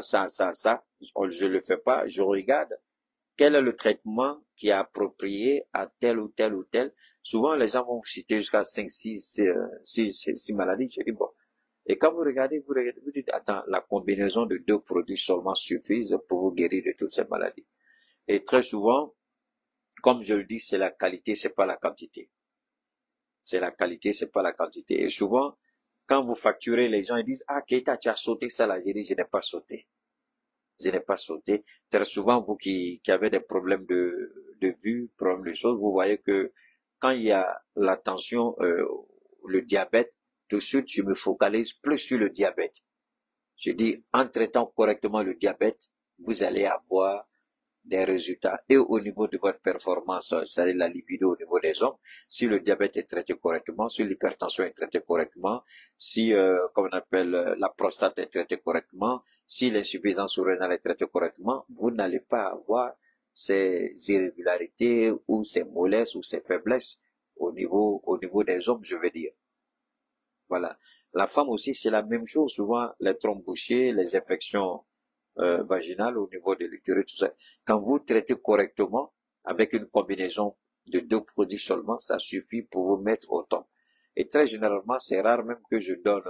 S2: Je le fais pas. Je regarde quel est le traitement qui est approprié à tel ou tel ou tel. Souvent, les gens vont citer jusqu'à 5, 6 maladies. Je dis bon. Et quand vous regardez, vous dites, attends, la combinaison de 2 produits seulement suffise pour vous guérir de toutes ces maladies. Et très souvent, comme je le dis, c'est la qualité, c'est pas la quantité. C'est la qualité, c'est pas la quantité. Et souvent, quand vous facturez, les gens ils disent, ah, Keita, tu as sauté ça là. Je dis, je n'ai pas sauté. Je n'ai pas sauté. Très souvent, vous qui avez des problèmes de vue, problèmes de choses, vous voyez que quand il y a la tension, le diabète, tout de suite, je me focalise plus sur le diabète. Je dis, en traitant correctement le diabète, vous allez avoir des résultats. Et au niveau de votre performance, c'est-à-dire la libido au niveau des hommes, si le diabète est traité correctement, si l'hypertension est traitée correctement, si, comme on appelle, la prostate est traitée correctement, si l'insuffisance rénale est traitée correctement, vous n'allez pas avoir ces irrégularités ou ces mollesses ou ces faiblesses au niveau des hommes, je veux dire. Voilà. La femme aussi, c'est la même chose. Souvent, les trompes bouchées, les infections vaginales au niveau de l'utérus, tout ça. Quand vous traitez correctement, avec une combinaison de 2 produits seulement, ça suffit pour vous mettre au top. Et très généralement, c'est rare même que je donne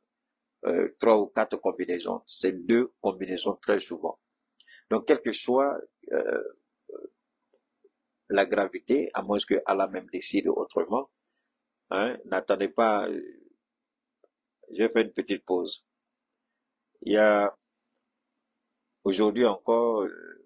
S2: 3 ou 4 combinaisons. C'est 2 combinaisons très souvent. Donc, quelle que soit la gravité, à moins que Allah même décide autrement, hein, n'attendez pas. Je vais faire une petite pause. Il y a
S10: Aujourd'hui encore,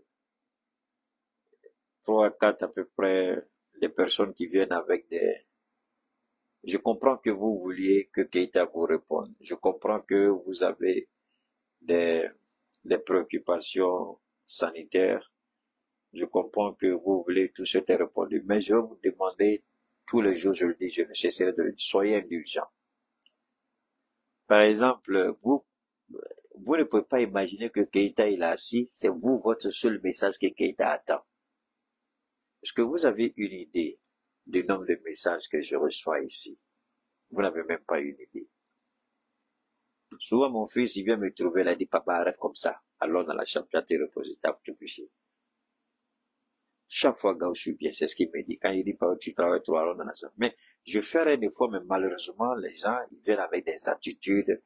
S10: 3 à 4 à peu près des personnes qui viennent avec des... Je comprends que vous vouliez que Keïta vous réponde. Je comprends que vous avez des préoccupations sanitaires. Je comprends que vous voulez tout ce qui est répondu. Mais je vais vous demander, tous les jours, je le dis, je ne cesserai de le dire, soyez indulgents. Par exemple, vous ne pouvez pas imaginer que Keïta il est assis, c'est vous, votre seul message que Keïta attend. Est-ce que vous avez une idée du nombre de messages que je reçois ici? Vous n'avez même pas une idée. Souvent, mon fils, il vient me trouver, il a dit, papa, arrête comme ça. Alors, dans la chambre, tu as tes reposé, tu as tout couché. Chaque fois, gars, je suis bien, c'est ce qu'il me dit. Quand il dit, papa, tu travailles 3 heures dans la chambre. Mais, je ferai des fois, mais malheureusement, les gens, ils viennent avec des attitudes,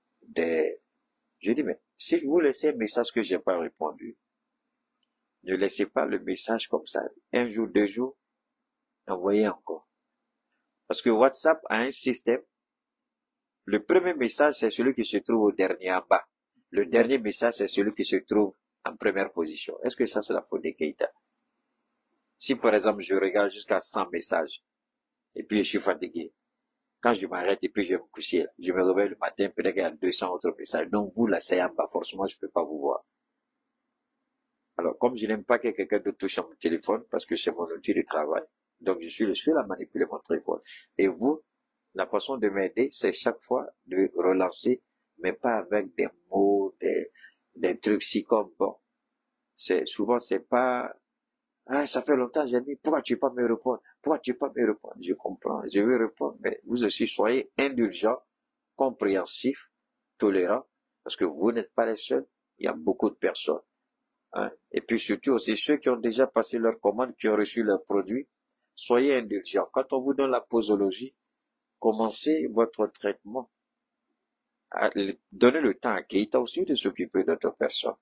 S10: je dis, mais, si vous laissez un message que j'ai pas répondu, ne laissez pas le message comme ça. 1 jour, 2 jours, envoyez encore. Parce que WhatsApp a un système. Le premier message, c'est celui qui se trouve au dernier en bas. Le dernier message, c'est celui qui se trouve en première position. Est-ce que ça, c'est la faute de Keïta? Si, par exemple, je regarde jusqu'à 100 messages, et puis je suis fatigué, quand je m'arrête et puis je vais me coucher, je me réveille le matin, peut-être qu'il y a 200 autres messages. Donc, vous, là, c'est en bas, forcément, je ne peux pas vous voir. Alors, comme je n'aime pas que quelqu'un d'autre touche à mon téléphone, parce que c'est mon outil de travail, donc je suis le seul à manipuler mon téléphone. Et vous, la façon de m'aider, c'est chaque fois de relancer, mais pas avec des mots, des trucs si comme, bon, souvent c'est pas, ah, ça fait longtemps, j'ai dit, pourquoi tu ne peux pas me répondre? Pourquoi tu ne peux pas me répondre? Je comprends, je vais répondre, mais vous aussi soyez indulgents, compréhensifs, tolérants, parce que vous n'êtes pas les seuls, il y a beaucoup de personnes. Hein? Et puis surtout aussi ceux qui ont déjà passé leur commande, qui ont reçu leurs produits, soyez indulgents. Quand on vous donne la posologie, commencez votre traitement. Donnez le temps à Keïta aussi de s'occuper d'autres personnes.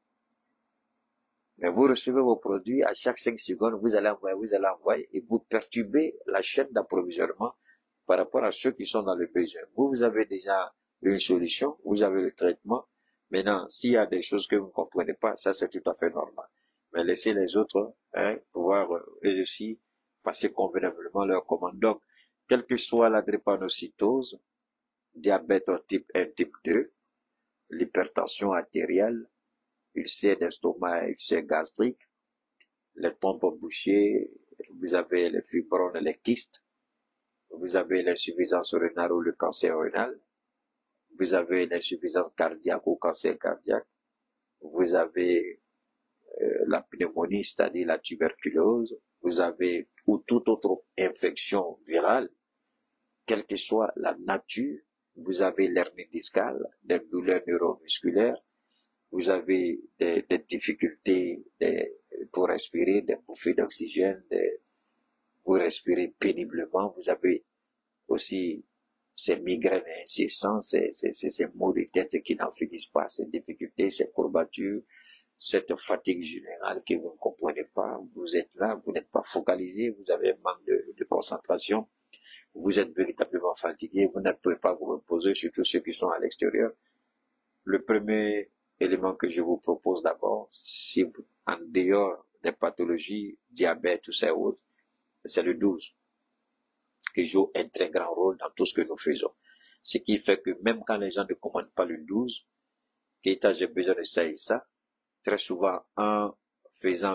S10: Mais vous recevez vos produits, à chaque 5 secondes, vous allez envoyer, et vous perturbez la chaîne d'approvisionnement par rapport à ceux qui sont dans le besoin. Vous avez déjà une solution, vous avez le traitement. Maintenant, s'il y a des choses que vous ne comprenez pas, ça c'est tout à fait normal. Mais laissez les autres pouvoir eux aussi passer convenablement leur commande. Donc, quelle que soit la drépanocytose, diabète type 1, type 2, l'hypertension artérielle, ulcère d'estomac, ulcère gastrique, les pompes bouchées, vous avez les fibromes, les kystes, vous avez l'insuffisance rénale ou le cancer rénal, vous avez l'insuffisance cardiaque ou cancer cardiaque, vous avez la pneumonie, c'est-à-dire la tuberculose, vous avez ou toute autre infection virale, quelle que soit la nature, vous avez l'hernie discale, des douleurs neuromusculaires, vous avez des difficultés pour respirer, des bouffées d'oxygène, vous respirez péniblement, vous avez aussi ces migraines incessantes, ces maux de tête qui n'en finissent pas, ces difficultés, ces courbatures, cette fatigue générale que vous ne comprenez pas, vous êtes là, vous n'êtes pas focalisé, vous avez un manque de concentration, vous êtes véritablement fatigué, vous ne pouvez pas vous reposer, surtout ceux qui sont à l'extérieur. Le premier élément que je vous propose d'abord, si en dehors des pathologies, diabète, tout ça autres, c'est le 12, qui joue un très grand rôle dans tout ce que nous faisons. Ce qui fait que même quand les gens ne commandent pas le 12, Keïta, j'ai besoin de ça et ça, très souvent, en faisant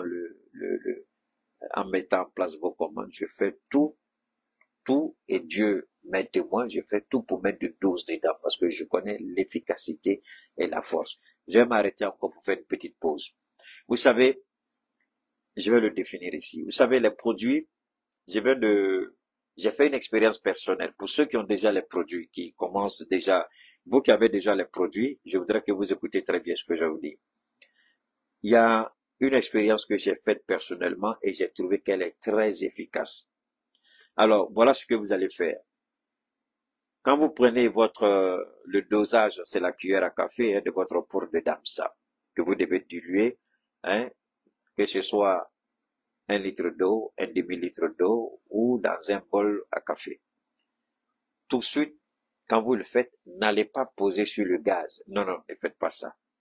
S10: en mettant en place vos commandes, je fais tout, et Dieu m'est témoin, je fais tout pour mettre du 12 dedans, parce que je connais l'efficacité et la force. Je vais m'arrêter encore pour faire une petite pause. Vous savez, je vais le définir ici. Vous savez, les produits, j'ai fait une expérience personnelle. Pour ceux qui ont déjà les produits, qui commencent déjà, vous qui avez déjà les produits, je voudrais que vous écoutez très bien ce que je vais vous dire. Il y a une expérience que j'ai faite personnellement et j'ai trouvé qu'elle est très efficace. Alors, voilà ce que vous allez faire. Quand vous prenez le dosage, c'est la cuillère à café de votre poudre de Damsa, que vous devez diluer, que ce soit 1 litre d'eau, 1 demi-litre d'eau ou dans un bol à café. Tout de suite, quand vous le faites, n'allez pas poser sur le gaz. Non, non, ne faites pas ça.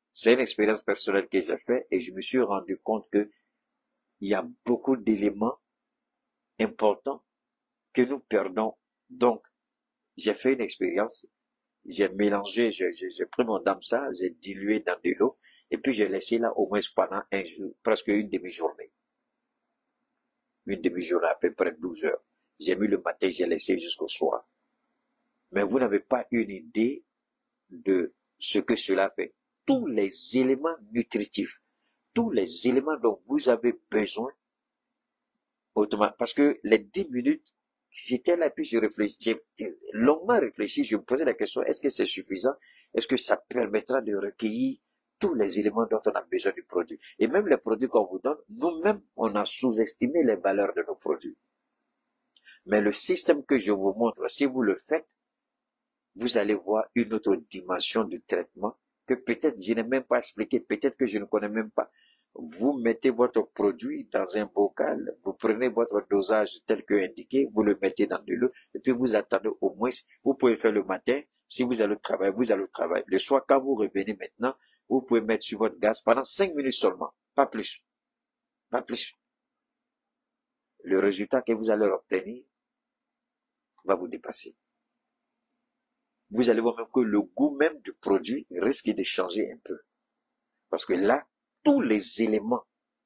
S10: C'est une expérience personnelle que j'ai faite et je me suis rendu compte que il y a beaucoup d'éléments importants que nous perdons. Donc, j'ai fait une expérience, j'ai mélangé, j'ai pris mon damsa, j'ai dilué dans de l'eau et puis j'ai laissé là au moins pendant un jour, presque une demi-journée. Une demi-journée, à peu près 12 heures. J'ai mis le matin, j'ai laissé jusqu'au soir. Mais vous n'avez pas une idée de ce que cela fait. Tous les éléments nutritifs, tous les éléments dont vous avez besoin, autrement, parce que les 10 minutes, j'étais là, puis j'ai longuement réfléchi, je me posais la question, est-ce que c'est suffisant? Est-ce que ça permettra de recueillir tous les éléments dont on a besoin du produit? Et même les produits qu'on vous donne, nous-mêmes, on a sous-estimé les valeurs de nos produits. Mais le système que je vous montre, si vous le faites, vous allez voir une autre dimension du traitement que peut-être je n'ai même pas expliqué, peut-être que je ne connais même pas. Vous mettez votre produit dans un bocal, vous prenez votre dosage tel que indiqué, vous le mettez dans de l'eau, et puis vous attendez au moins, vous pouvez faire le matin, si vous allez au travail, vous allez au travail. Le soir, quand vous revenez maintenant, vous pouvez mettre sur votre gaz pendant 5 minutes seulement, pas plus. Pas plus. Le résultat que vous allez obtenir va vous dépasser. Vous allez voir même que le goût même du produit risque de changer un peu. Parce que là, tous les éléments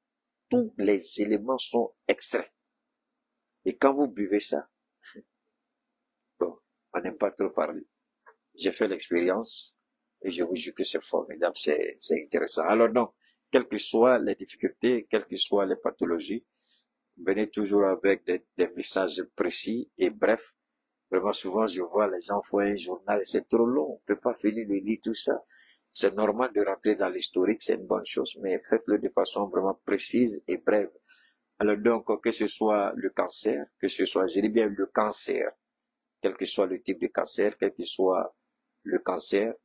S10: sont extraits. Et quand vous buvez ça, bon, on n'aime pas trop parler. J'ai fait l'expérience et je vous jure que c'est formidable, c'est intéressant. Alors donc, quelles que soient les difficultés, quelles que soient les pathologies, venez toujours avec des messages précis et brefs. Vraiment souvent, je vois les gens font un journal, c'est trop long, on peut pas finir de lire tout ça. C'est normal de rentrer dans l'historique, c'est une bonne chose, mais faites-le de façon vraiment précise et brève. Alors donc, que ce soit le cancer, que ce soit, je dis bien le cancer, quel que soit le type de cancer, quel que soit le cancer,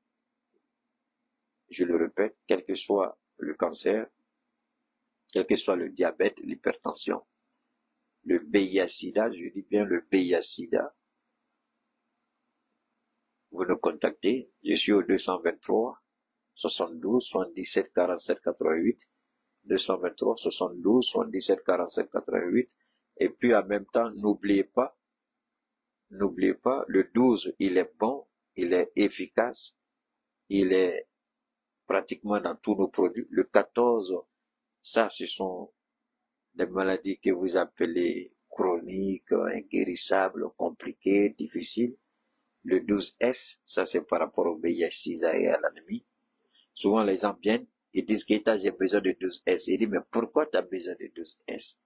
S10: je le répète, quel que soit le cancer, quel que soit le diabète, l'hypertension, le VIH-Sida, je dis bien le VIH-Sida, vous nous contactez, je suis au 223 72 77 47 88, 223 72 77 47 88, et puis en même temps, n'oubliez pas, le 12, il est bon, il est efficace, il est pratiquement dans tous nos produits. Le 14, ça, ce sont des maladies que vous appelez chroniques, inguérissables, compliquées, difficiles. Le 12S, ça c'est par rapport au VIH-Sida et à l'anémie. Souvent les gens viennent et disent que j'ai besoin de 12S. Il dit, mais pourquoi tu as besoin de 12S?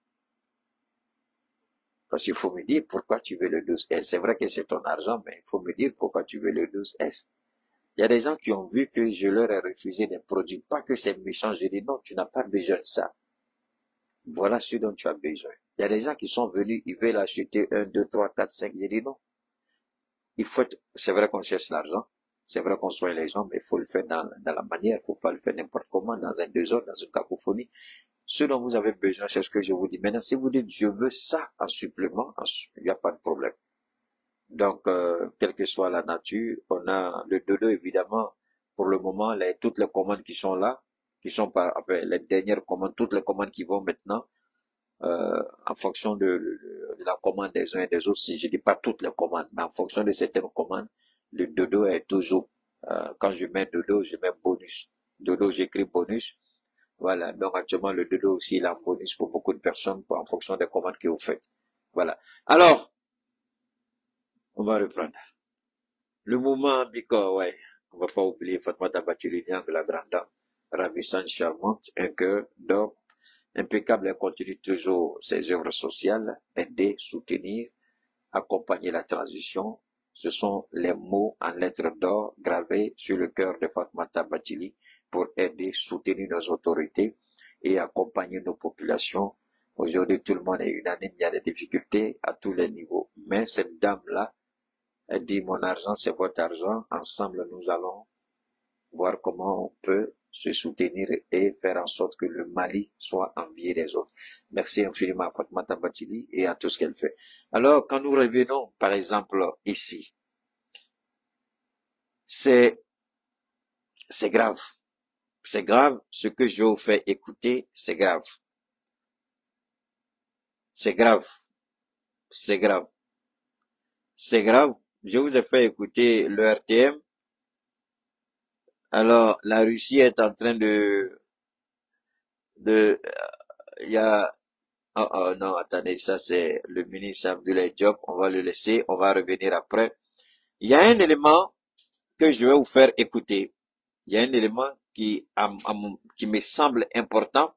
S10: Parce qu'il faut me dire pourquoi tu veux le 12S. C'est vrai que c'est ton argent, mais il faut me dire pourquoi tu veux le 12S. Il y a des gens qui ont vu que je leur ai refusé des produits. Pas que c'est méchant, je dis non, tu n'as pas besoin de ça. Voilà ce dont tu as besoin. Il y a des gens qui sont venus, ils veulent acheter 1, 2, 3, 4, 5. Je dis non. Il faut c'est vrai qu'on cherche l'argent, c'est vrai qu'on soigne les gens, mais il faut le faire dans la manière, il faut pas le faire n'importe comment, dans un désordre, dans une cacophonie. Ce dont vous avez besoin, c'est ce que je vous dis. Maintenant, si vous dites, je veux ça en supplément, il n'y a pas de problème. Donc, quelle que soit la nature, on a le dodo, évidemment, pour le moment, toutes les commandes qui sont là, qui sont les dernières commandes, toutes les commandes qui vont maintenant, en fonction de la commande des uns et des autres, si je dis pas toutes les commandes, mais en fonction de certaines commandes, le dodo est toujours, quand je mets dodo, je mets bonus. Dodo, j'écris bonus. Voilà. Donc, actuellement, le dodo aussi, il a un bonus pour beaucoup de personnes, en fonction des commandes que vous faites. Voilà. Alors, on va reprendre. Le moment, Biko, ouais. On va pas oublier Fatmata Bathily-Niang, la grande dame, ravissante, charmante, un cœur d'or, impeccable, elle continue toujours ses œuvres sociales, aider, soutenir, accompagner la transition. Ce sont les mots en lettres d'or gravés sur le cœur de Fatmata Bathily pour aider, soutenir nos autorités et accompagner nos populations. Aujourd'hui, tout le monde est unanime, il y a des difficultés à tous les niveaux. Mais cette dame-là, elle dit, mon argent, c'est votre argent. Ensemble, nous allons voir comment on peut se soutenir et faire en sorte que le Mali soit envié des autres. Merci infiniment à Fatmata Bathily et à tout ce qu'elle fait. Alors, quand nous revenons, par exemple, ici, c'est grave.
S2: C'est grave. Ce que je vais vous faire écouter, c'est grave. C'est grave. C'est grave. C'est grave. Je vous ai fait écouter le RTM. Alors, la Russie est en train il y a, oh non, attendez, ça c'est le ministre Abdoulaye Diop, on va le laisser, on va revenir après. Il y a un élément que je vais vous faire écouter. Il y a un élément qui me semble important.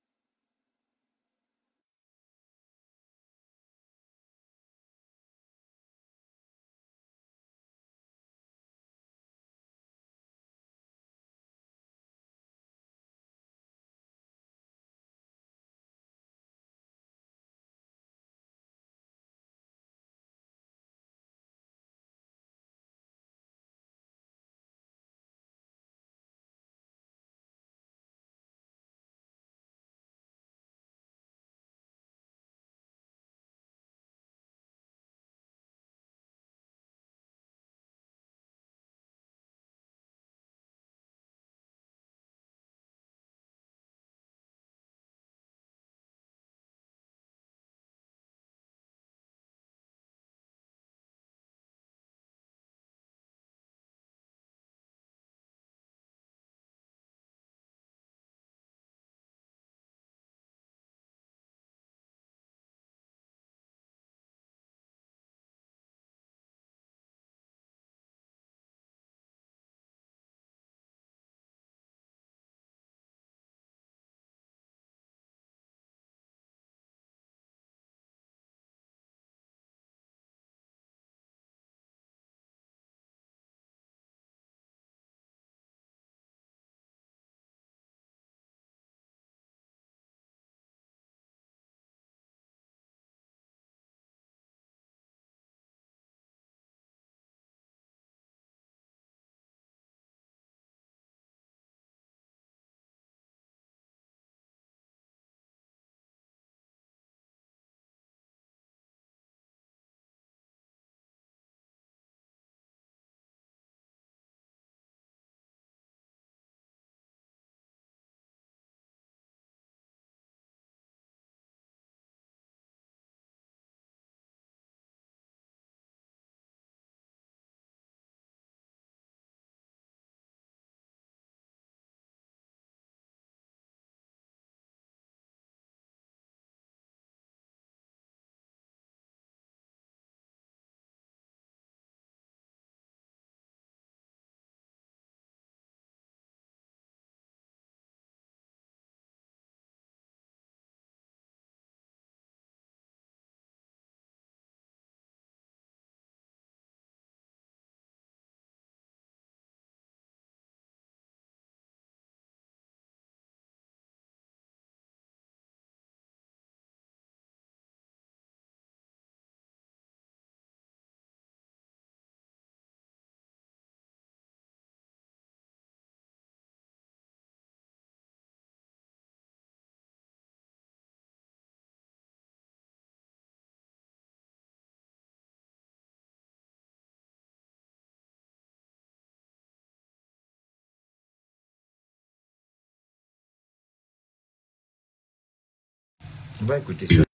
S16: On va écouter ça.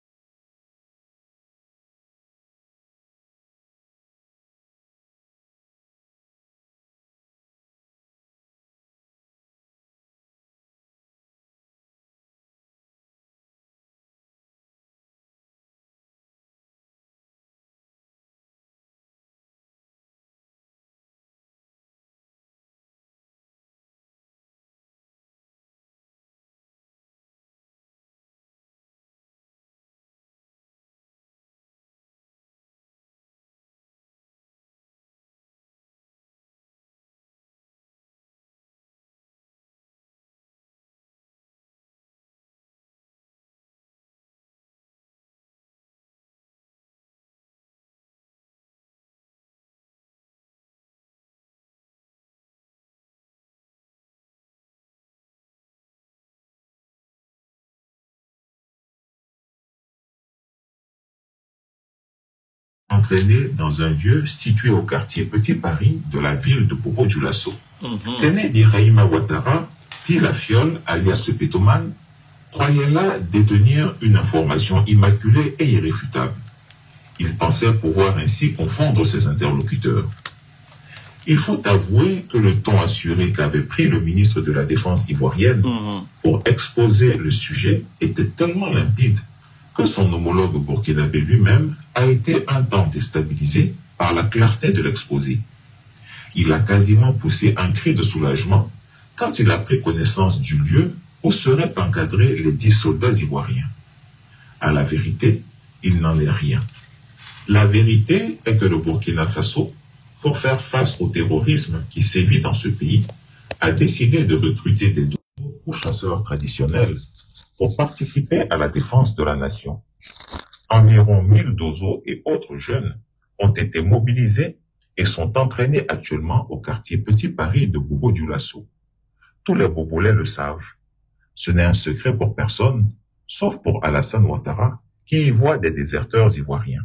S17: Entraîné dans un lieu situé au quartier Petit Paris de la ville de Bobo-Dioulasso. Tenez dit Raïma Ouattara, Lafiole, alias le pétomane, croyait là détenir une information immaculée et irréfutable. Il pensait pouvoir ainsi confondre ses interlocuteurs. Il faut avouer que le ton assuré qu'avait pris le ministre de la Défense ivoirienne pour exposer le sujet était tellement limpide que son homologue burkinabé lui-même a été un temps déstabilisé par la clarté de l'exposé. Il a quasiment poussé un cri de soulagement quand il a pris connaissance du lieu où seraient encadrés les 10 soldats ivoiriens. À la vérité, il n'en est rien. La vérité est que le Burkina Faso, pour faire face au terrorisme qui sévit dans ce pays, a décidé de recruter des Dodo ou chasseurs traditionnels pour participer à la défense de la nation. Environ 1000 Dozo et autres jeunes ont été mobilisés et sont entraînés actuellement au quartier Petit Paris de Bobo-Dioulasso. Tous les Bobolais le savent. Ce n'est un secret pour personne, sauf pour Alassane Ouattara, qui y voit des déserteurs ivoiriens.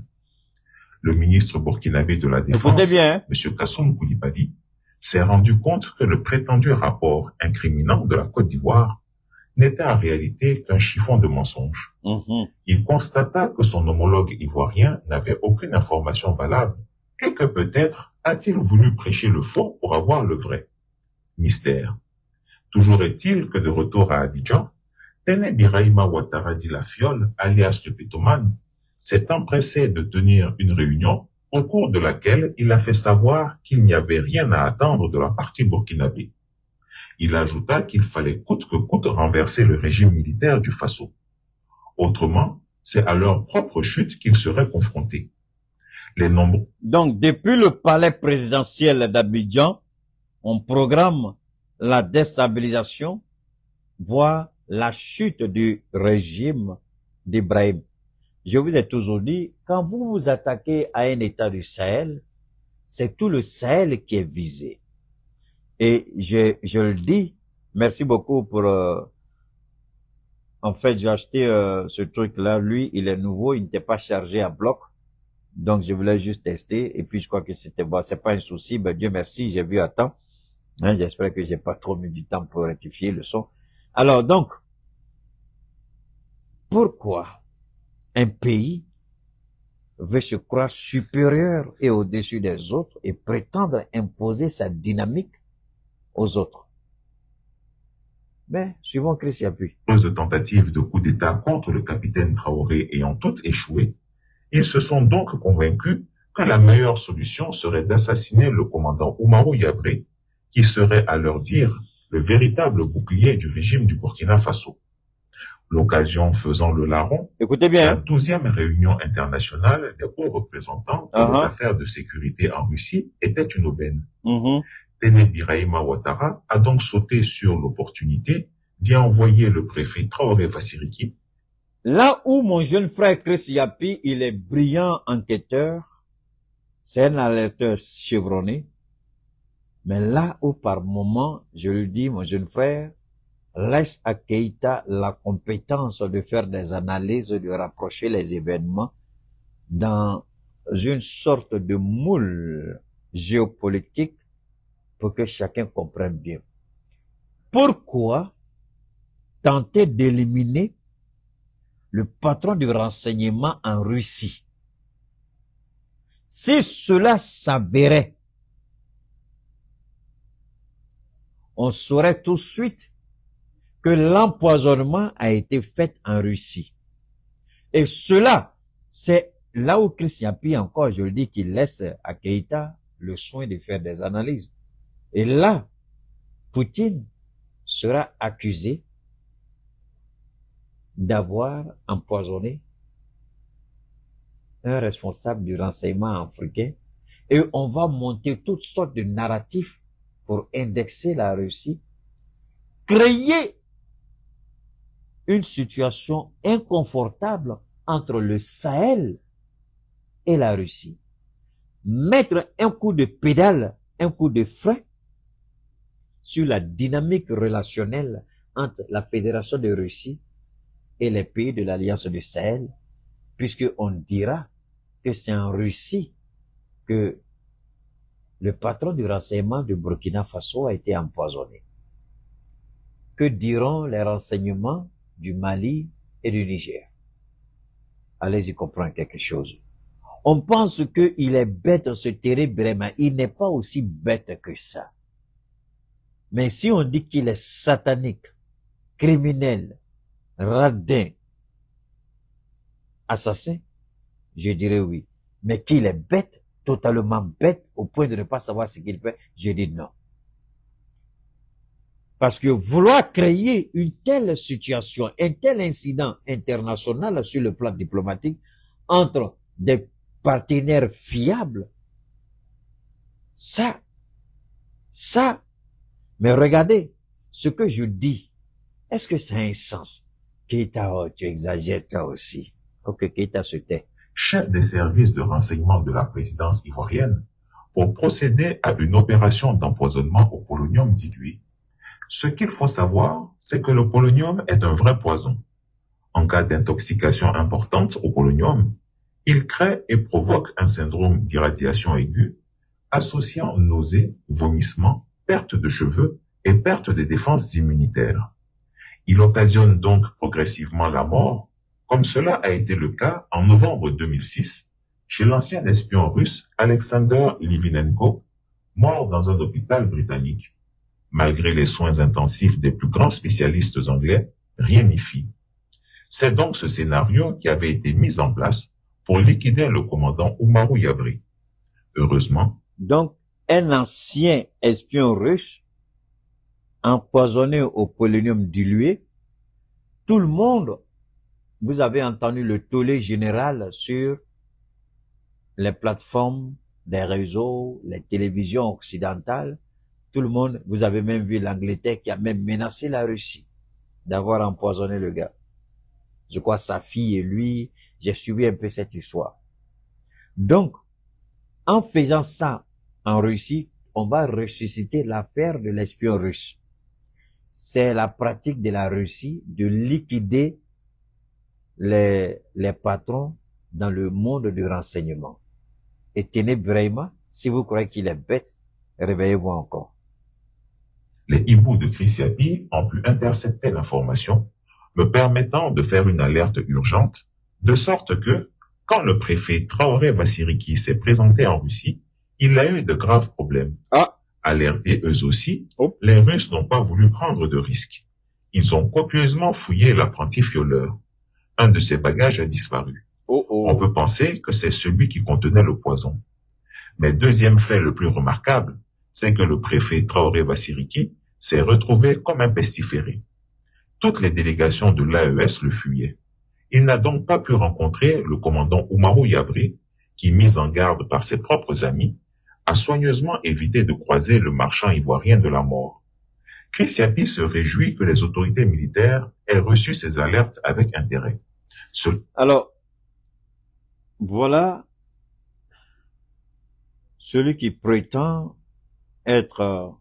S17: Le ministre burkinabé de la Défense, M. Kassoum Koulibaly, s'est rendu compte que le prétendu rapport incriminant de la Côte d'Ivoire n'était en réalité qu'un chiffon de mensonges. Il constata que son homologue ivoirien n'avait aucune information valable et que peut-être a-t-il voulu prêcher le faux pour avoir le vrai. Mystère. Toujours est-il que de retour à Abidjan, Tene Birahima Ouattara Di Lafiole, alias le pétomane, s'est empressé de tenir une réunion au cours de laquelle il a fait savoir qu'il n'y avait rien à attendre de la partie burkinabé. Il ajouta qu'il fallait coûte que coûte renverser le régime militaire du Faso. Autrement, c'est à leur propre chute qu'ils seraient confrontés. Les nombres...
S2: Donc, depuis le palais présidentiel d'Abidjan, on programme la déstabilisation, voire la chute du régime d'Ibrahim. Je vous ai toujours dit, quand vous vous attaquez à un État du Sahel, c'est tout le Sahel qui est visé. Et je le dis, merci beaucoup pour... en fait, j'ai acheté ce truc-là. Lui, il est nouveau, il n'était pas chargé à bloc. Donc, je voulais juste tester. Et puis, je crois que c'était bon. C'est pas un souci. Ben, Dieu merci, j'ai vu à temps. Hein, j'espère que j'ai pas trop mis du temps pour rectifier le son. Alors, donc, pourquoi un pays veut se croire supérieur et au-dessus des autres et prétendre imposer sa dynamique aux autres? Mais, suivons Chris Yapi.
S17: Tentatives de coup d'État contre le capitaine Traoré ayant toutes échoué, ils se sont donc convaincus que la meilleure solution serait d'assassiner le commandant Oumarou Yabré, qui serait, à leur dire, le véritable bouclier du régime du Burkina Faso. L'occasion faisant le larron,
S2: écoutez bien,
S17: la 12e réunion internationale des hauts représentants pour les affaires de sécurité en Russie était une aubaine. Tene Birahima Ouattara a donc sauté sur l'opportunité d'y envoyer le préfet Traoré Vassiriki.
S2: Là où mon jeune frère Chris Yapi, il est brillant enquêteur, c'est un alerteur chevronné, mais là où par moment, je le dis, mon jeune frère, laisse à Keïta la compétence de faire des analyses, de rapprocher les événements dans une sorte de moule géopolitique pour que chacun comprenne bien. Pourquoi tenter d'éliminer le patron du renseignement en Russie? Si cela s'avérait, on saurait tout de suite que l'empoisonnement a été fait en Russie. Et cela, c'est là où Christian Yapi, encore, je le dis, qu'il laisse à Keïta le soin de faire des analyses. Et là, Poutine sera accusé d'avoir empoisonné un responsable du renseignement africain et on va monter toutes sortes de narratifs pour indexer la Russie, créer une situation inconfortable entre le Sahel et la Russie, mettre un coup de pédale, un coup de frein sur la dynamique relationnelle entre la Fédération de Russie et les pays de l'Alliance du Sahel, puisqu'on dira que c'est en Russie que le patron du renseignement du Burkina Faso a été empoisonné.
S18: que diront les renseignements du Mali et du Niger? Allez-y comprendre quelque chose. On pense qu'il est bête, ce Thierry Brema. Il n'est pas aussi bête que ça. Mais si on dit qu'il est satanique, criminel, radin, assassin, je dirais oui. Mais qu'il est bête, totalement bête, au point de ne pas savoir ce qu'il fait, je dis non. Parce que vouloir créer une telle situation, un tel incident international sur le plan diplomatique entre des partenaires fiables, ça, mais regardez, ce que je dis, est-ce que ça a un sens? Keïta, oh, tu exagères toi aussi. Ok, Keïta se tait.
S17: Chef des services de renseignement de la présidence ivoirienne, pour procéder à une opération d'empoisonnement au polonium dilué. Ce qu'il faut savoir, c'est que le polonium est un vrai poison. En cas d'intoxication importante au polonium, il crée et provoque un syndrome d'irradiation aiguë, associant nausées, vomissements, perte de cheveux et perte des défenses immunitaires. Il occasionne donc progressivement la mort, comme cela a été le cas en novembre 2006 chez l'ancien espion russe Alexander Livinenko, mort dans un hôpital britannique. Malgré les soins intensifs des plus grands spécialistes anglais, rien n'y fit. C'est donc ce scénario qui avait été mis en place pour liquider le commandant Oumarou Yabri. Heureusement.
S18: Donc, un ancien espion russe, empoisonné au polonium dilué, tout le monde, vous avez entendu le tollé général sur les plateformes, les réseaux, les télévisions occidentales. Tout le monde, vous avez même vu l'Angleterre qui a même menacé la Russie d'avoir empoisonné le gars. Je crois sa fille et lui, j'ai suivi un peu cette histoire. Donc, en faisant ça en Russie, on va ressusciter l'affaire de l'espion russe. C'est la pratique de la Russie de liquider les patrons dans le monde du renseignement. Et tenez Brema, si vous croyez qu'il est bête, réveillez-vous encore.
S17: Les hiboux de Christiapi ont pu intercepter l'information, me permettant de faire une alerte urgente, de sorte que, quand le préfet Traoré Vassiriki s'est présenté en Russie, il a eu de graves problèmes. Alertés eux aussi, les Russes n'ont pas voulu prendre de risques. Ils ont copieusement fouillé l'apprenti violeur. Un de ses bagages a disparu. On peut penser que c'est celui qui contenait le poison. Mais deuxième fait le plus remarquable, c'est que le préfet Traoré Vassiriki s'est retrouvé comme un pestiféré. Toutes les délégations de l'AES le fuyaient. Il n'a donc pas pu rencontrer le commandant Oumarou Yabri, qui, mis en garde par ses propres amis, a soigneusement évité de croiser le marchand ivoirien de la mort. Christiapi se réjouit que les autorités militaires aient reçu ces alertes avec intérêt.
S18: Alors, voilà celui qui prétend être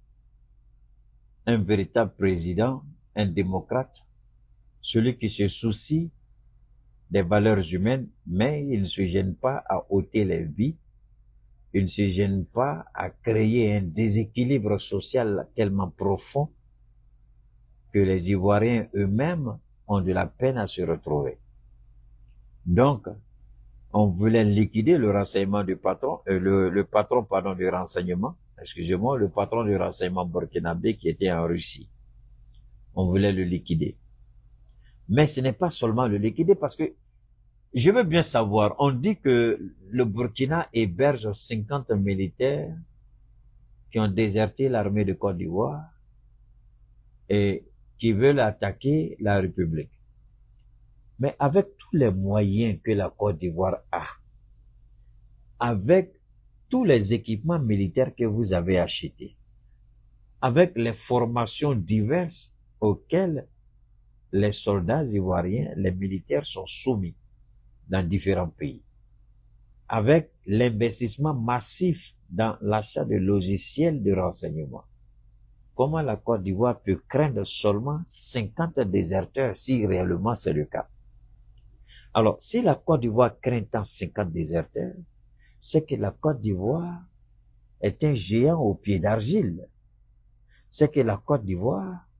S18: un véritable président, un démocrate, celui qui se soucie des valeurs humaines, mais il ne se gêne pas à ôter les vies, il ne se gêne pas à créer un déséquilibre social tellement profond que les Ivoiriens eux-mêmes ont de la peine à se retrouver. Donc, on voulait liquider le renseignement du patron, le patron du renseignement, excusez-moi, le patron du renseignement burkinabé qui était en Russie. On voulait le liquider. Mais ce n'est pas seulement le liquider parce que je veux bien savoir, on dit que le Burkina héberge 50 militaires qui ont déserté l'armée de Côte d'Ivoire et qui veulent attaquer la République. Mais avec tous les moyens que la Côte d'Ivoire a, avec tous les équipements militaires que vous avez achetés, avec les formations diverses auxquelles les soldats ivoiriens, les militaires sont soumis dans différents pays, avec l'investissement massif dans l'achat de logiciels de renseignement. Comment la Côte d'Ivoire peut craindre seulement 50 déserteurs si réellement c'est le cas? Alors, si la Côte d'Ivoire craint tant 50 déserteurs, c'est que la Côte d'Ivoire est un géant au pied d'argile. C'est que la Côte d'Ivoire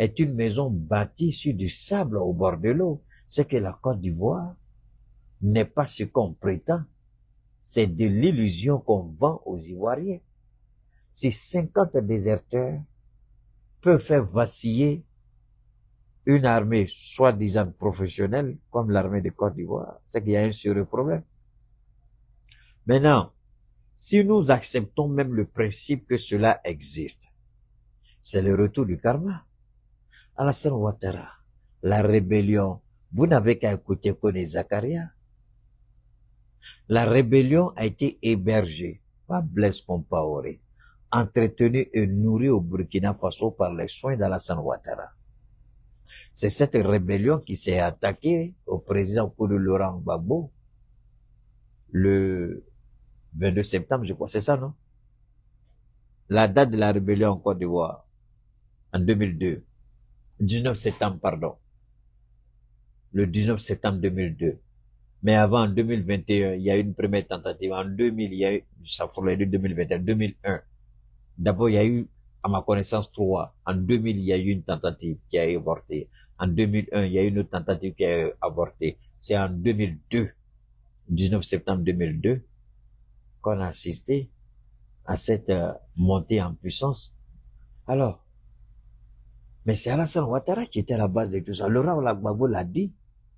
S18: est une maison bâtie sur du sable au bord de l'eau. C'est que la Côte d'Ivoire n'est pas ce qu'on prétend. C'est de l'illusion qu'on vend aux Ivoiriens. Ces 50 déserteurs peuvent faire vaciller une armée soi-disant professionnelle comme l'armée de Côte d'Ivoire. C'est qu'il y a un sérieux problème. Maintenant, si nous acceptons même le principe que cela existe, c'est le retour du karma. Alassane Ouattara, la rébellion, vous n'avez qu'à écouter Koné Zakaria. La rébellion a été hébergée par Blaise Compaoré, entretenue et nourrie au Burkina Faso par les soins d'Alassane Ouattara. C'est cette rébellion qui s'est attaquée au président Koudou Laurent Gbagbo le 22 septembre, je crois, c'est ça, non? La date de la rébellion en Côte d'Ivoire, en 2002. 19 septembre, pardon. Le 19 septembre 2002. Mais avant, en 2021, il y a eu une première tentative. En 2000, il y a eu, ça faudrait dire 2021, 2001. D'abord, il y a eu, à ma connaissance, 3. En 2000, il y a eu une tentative qui a avorté. En 2001, il y a eu une autre tentative qui a avorté. C'est en 2002, 19 septembre 2002, qu'on a assisté à cette montée en puissance. Alors, mais c'est Alassane Ouattara qui était à la base de tout ça. Laurent Gbagbo l'a dit.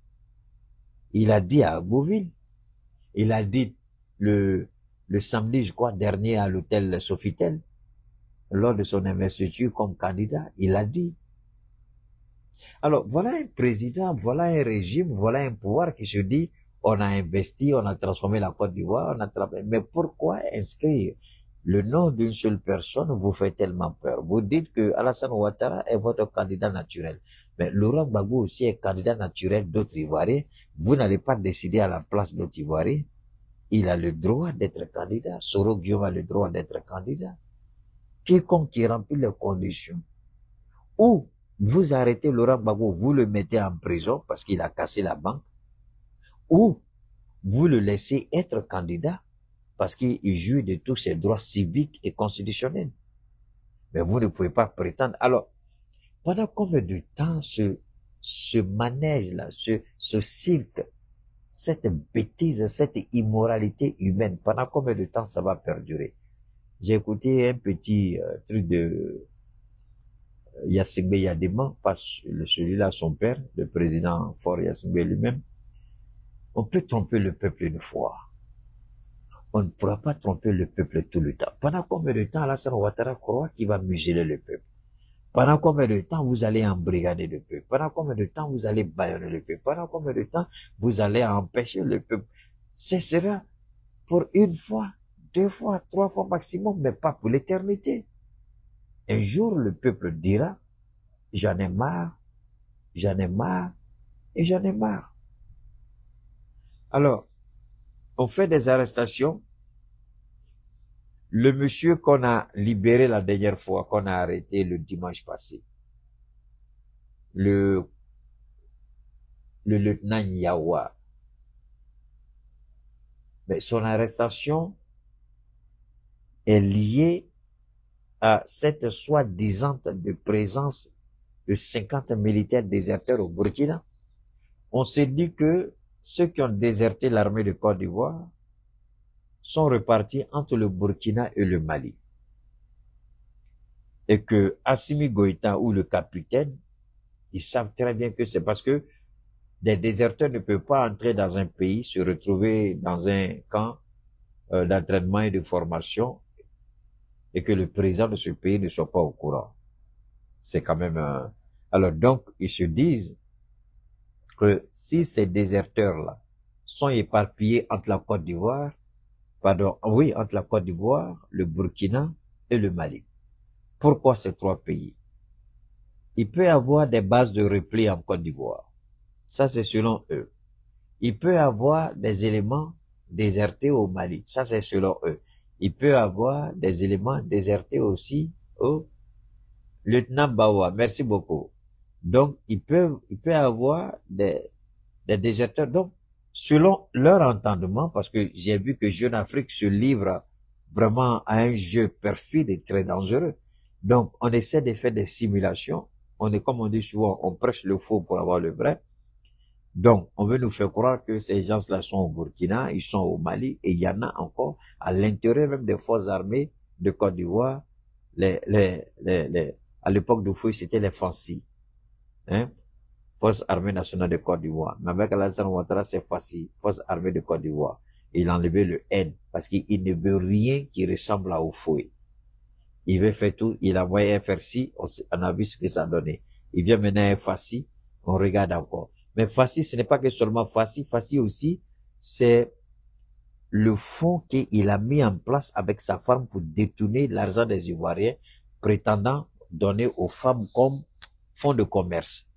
S18: Il a dit à Beauville. Il a dit le samedi, je crois, dernier à l'hôtel Sofitel, lors de son investiture comme candidat. Il a dit. Alors, voilà un président, voilà un régime, voilà un pouvoir qui se dit, on a investi, on a transformé la Côte d'Ivoire, on a travaillé. Mais pourquoi inscrire le nom d'une seule personne vous fait tellement peur? Vous dites que Alassane Ouattara est votre candidat naturel. Mais Laurent Gbagbo aussi est candidat naturel d'autres Ivoiriens. Vous n'allez pas décider à la place d'autres Ivoiriens. Il a le droit d'être candidat. Soro Guillaume a le droit d'être candidat. Quiconque qui remplit les conditions. Ou vous arrêtez Laurent Gbagbo, vous le mettez en prison parce qu'il a cassé la banque. Ou vous le laissez être candidat parce qu'il jouit de tous ses droits civiques et constitutionnels. Mais vous ne pouvez pas prétendre. Alors, pendant combien de temps ce manège-là, ce cirque, cette bêtise, cette immoralité humaine, pendant combien de temps ça va perdurer? J'ai écouté un petit truc de Yassingbe Yadema, pas celui-là, son père, le président Faure Yassingbe lui-même. On peut tromper le peuple une fois. On ne pourra pas tromper le peuple tout le temps. Pendant combien de temps Alassane Ouattara croit qu'il va museler le peuple? Pendant combien de temps vous allez embrigader le peuple? Pendant combien de temps vous allez bâillonner le peuple? Pendant combien de temps vous allez empêcher le peuple? Ce sera pour une fois, 2 fois, 3 fois maximum, mais pas pour l'éternité. Un jour, le peuple dira, j'en ai marre, j'en ai marre, et j'en ai marre. Alors, on fait des arrestations. Le monsieur qu'on a libéré la dernière fois, qu'on a arrêté le dimanche passé, le lieutenant Yawa, mais son arrestation est liée à cette soi-disant de présence de 50 militaires déserteurs au Burkina. On s'est dit que ceux qui ont déserté l'armée de Côte d'Ivoire sont repartis entre le Burkina et le Mali. Et que Assimi Goïta ou le capitaine, ils savent très bien que c'est parce que des déserteurs ne peuvent pas entrer dans un pays, se retrouver dans un camp d'entraînement et de formation et que le président de ce pays ne soit pas au courant. C'est quand même Alors donc, ils se disent que si ces déserteurs-là sont éparpillés entre la Côte d'Ivoire, entre la Côte d'Ivoire, le Burkina et le Mali. Pourquoi ces 3 pays? Il peut y avoir des bases de repli en Côte d'Ivoire. Ça, c'est selon eux. Il peut y avoir des éléments désertés au Mali. Ça, c'est selon eux. Il peut y avoir des éléments désertés aussi au lieutenant Bawa. Merci beaucoup. Donc, il peut y avoir des déserteurs. Donc, selon leur entendement, parce que j'ai vu que Jeune Afrique se livre vraiment à un jeu perfide et très dangereux. Donc, on essaie de faire des simulations on est, comme on dit souvent, on prêche le faux pour avoir le vrai. Donc, on veut nous faire croire que ces gens-là sont au Burkina, ils sont au Mali, et il y en a encore à l'intérieur même des forces armées de Côte d'Ivoire. À l'époque de Fouille, c'était les FANCI, hein, Forces armées nationales de Côte d'Ivoire. Mais avec Alassane Ouattara, c'est FACI, Forces armées de Côte d'Ivoire. Il a enlevé le N, parce qu'il ne veut rien qui ressemble à Oufouille. Il veut faire tout, il a envoyé FRC, on a vu ce que ça donnait. Il vient maintenant à FACI, on regarde encore. Mais FACI, ce n'est pas que seulement FACI. FACI aussi, c'est le fonds qu'il a mis en place avec sa femme pour détourner l'argent des Ivoiriens, prétendant donner aux femmes comme fonds de commerce.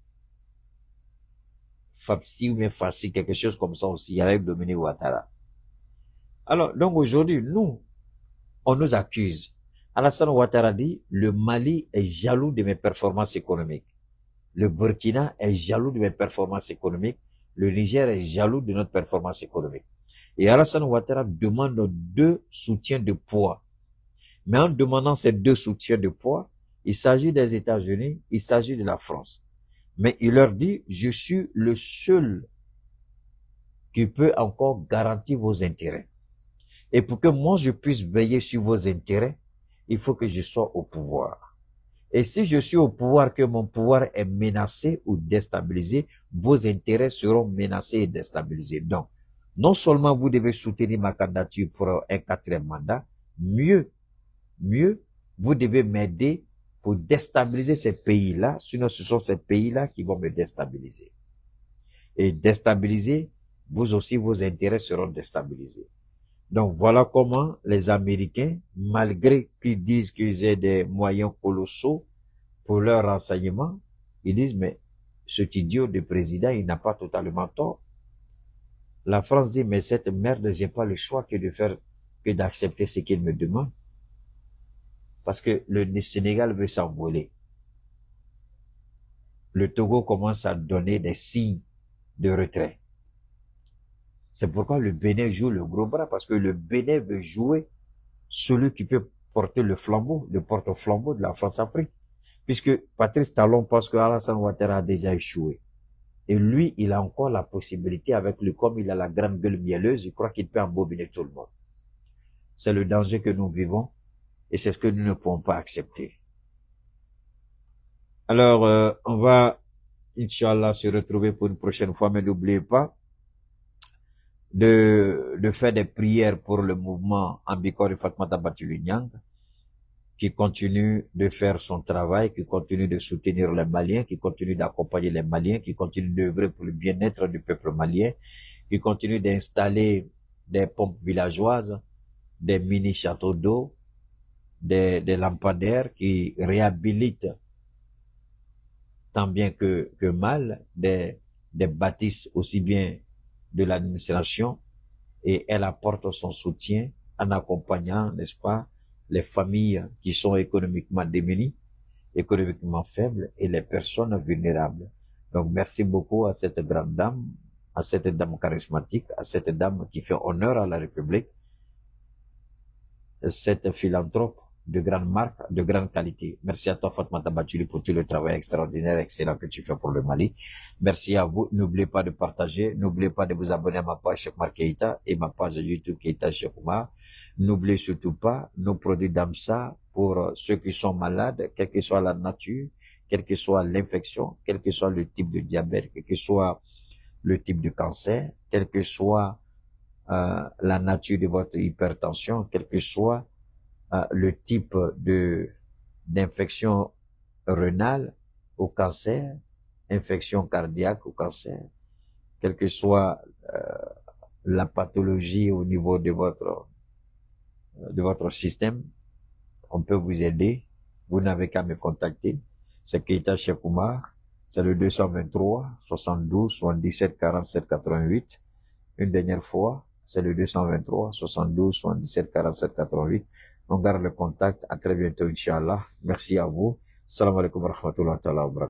S18: FACI ou bien FACI, quelque chose comme ça aussi, avec Dominique Ouattara. Alors, donc aujourd'hui, nous, on nous accuse. Alassane Ouattara dit, le Mali est jaloux de mes performances économiques. Le Burkina est jaloux de mes performances économiques. Le Niger est jaloux de notre performance économique. Et Alassane Ouattara demande 2 soutiens de poids. Mais en demandant ces 2 soutiens de poids, il s'agit des États-Unis, il s'agit de la France. Mais il leur dit, je suis le seul qui peut encore garantir vos intérêts. Et pour que moi je puisse veiller sur vos intérêts, il faut que je sois au pouvoir. Et si je suis au pouvoir, que mon pouvoir est menacé ou déstabilisé, vos intérêts seront menacés et déstabilisés. Donc, non seulement vous devez soutenir ma candidature pour un 4e mandat, mieux, vous devez m'aider pour déstabiliser ces pays-là, sinon ce sont ces pays-là qui vont me déstabiliser. Et déstabiliser, vous aussi, vos intérêts seront déstabilisés. Donc voilà comment les Américains, malgré qu'ils disent qu'ils aient des moyens colossaux pour leur renseignement, ils disent, mais cet idiot de président, il n'a pas totalement tort. La France dit, mais cette merde, j'ai pas le choix que d'accepter ce qu'il me demande. Parce que le Sénégal veut s'envoler. Le Togo commence à donner des signes de retrait. C'est pourquoi le Bénin joue le gros bras, parce que le Bénin veut jouer celui qui peut porter le flambeau, le porte-flambeau de la France-Afrique. Puisque Patrice Talon pense que Alassane Ouattara a déjà échoué. Et lui, il a encore la possibilité avec lui, comme il a la grande gueule mielleuse, il croit qu'il peut embobiner tout le monde. C'est le danger que nous vivons, et c'est ce que nous ne pouvons pas accepter. Alors, on va, Inch'Allah, se retrouver pour une prochaine fois, mais n'oubliez pas de faire des prières pour le mouvement Ambikor et Fatmata Batoulignang, qui continue de faire son travail, qui continue de soutenir les Maliens, qui continue d'accompagner les Maliens, qui continue d'œuvrer pour le bien-être du peuple malien, qui continue d'installer des pompes villageoises, des mini-châteaux d'eau, des lampadaires qui réhabilitent tant bien que mal des bâtisses aussi bien de l'administration, et elle apporte son soutien en accompagnant, n'est-ce pas, les familles qui sont économiquement démunies, économiquement faibles et les personnes vulnérables. Donc merci beaucoup à cette grande dame, à cette dame charismatique, à cette dame qui fait honneur à la République, cette philanthrope de grande marque, de grande qualité. Merci à toi, Fatmata Batuli, pour tout le travail extraordinaire, excellent que tu fais pour le Mali. Merci à vous. N'oubliez pas de partager. N'oubliez pas de vous abonner à ma page Cheikh Oumar Keïta et ma page YouTube Keïta Cheikh Oumar. N'oubliez surtout pas nos produits d'AMSA pour ceux qui sont malades, quelle que soit la nature, quelle que soit l'infection, quel que soit le type de diabète, quel que soit le type de cancer, quelle que soit la nature de votre hypertension, quel que soit le type d'infection rénale au cancer, infection cardiaque au cancer, quelle que soit la pathologie au niveau de votre système, on peut vous aider. Vous n'avez qu'à me contacter. C'est Keïta Cheikh Oumar, c'est le 223 72 77 47 88. Une dernière fois, c'est le 223 72 77 47 88. On garde le contact. À très bientôt, Inch'Allah. Merci à vous. Salam alaikum wa rahmatullahi wa barakatuh.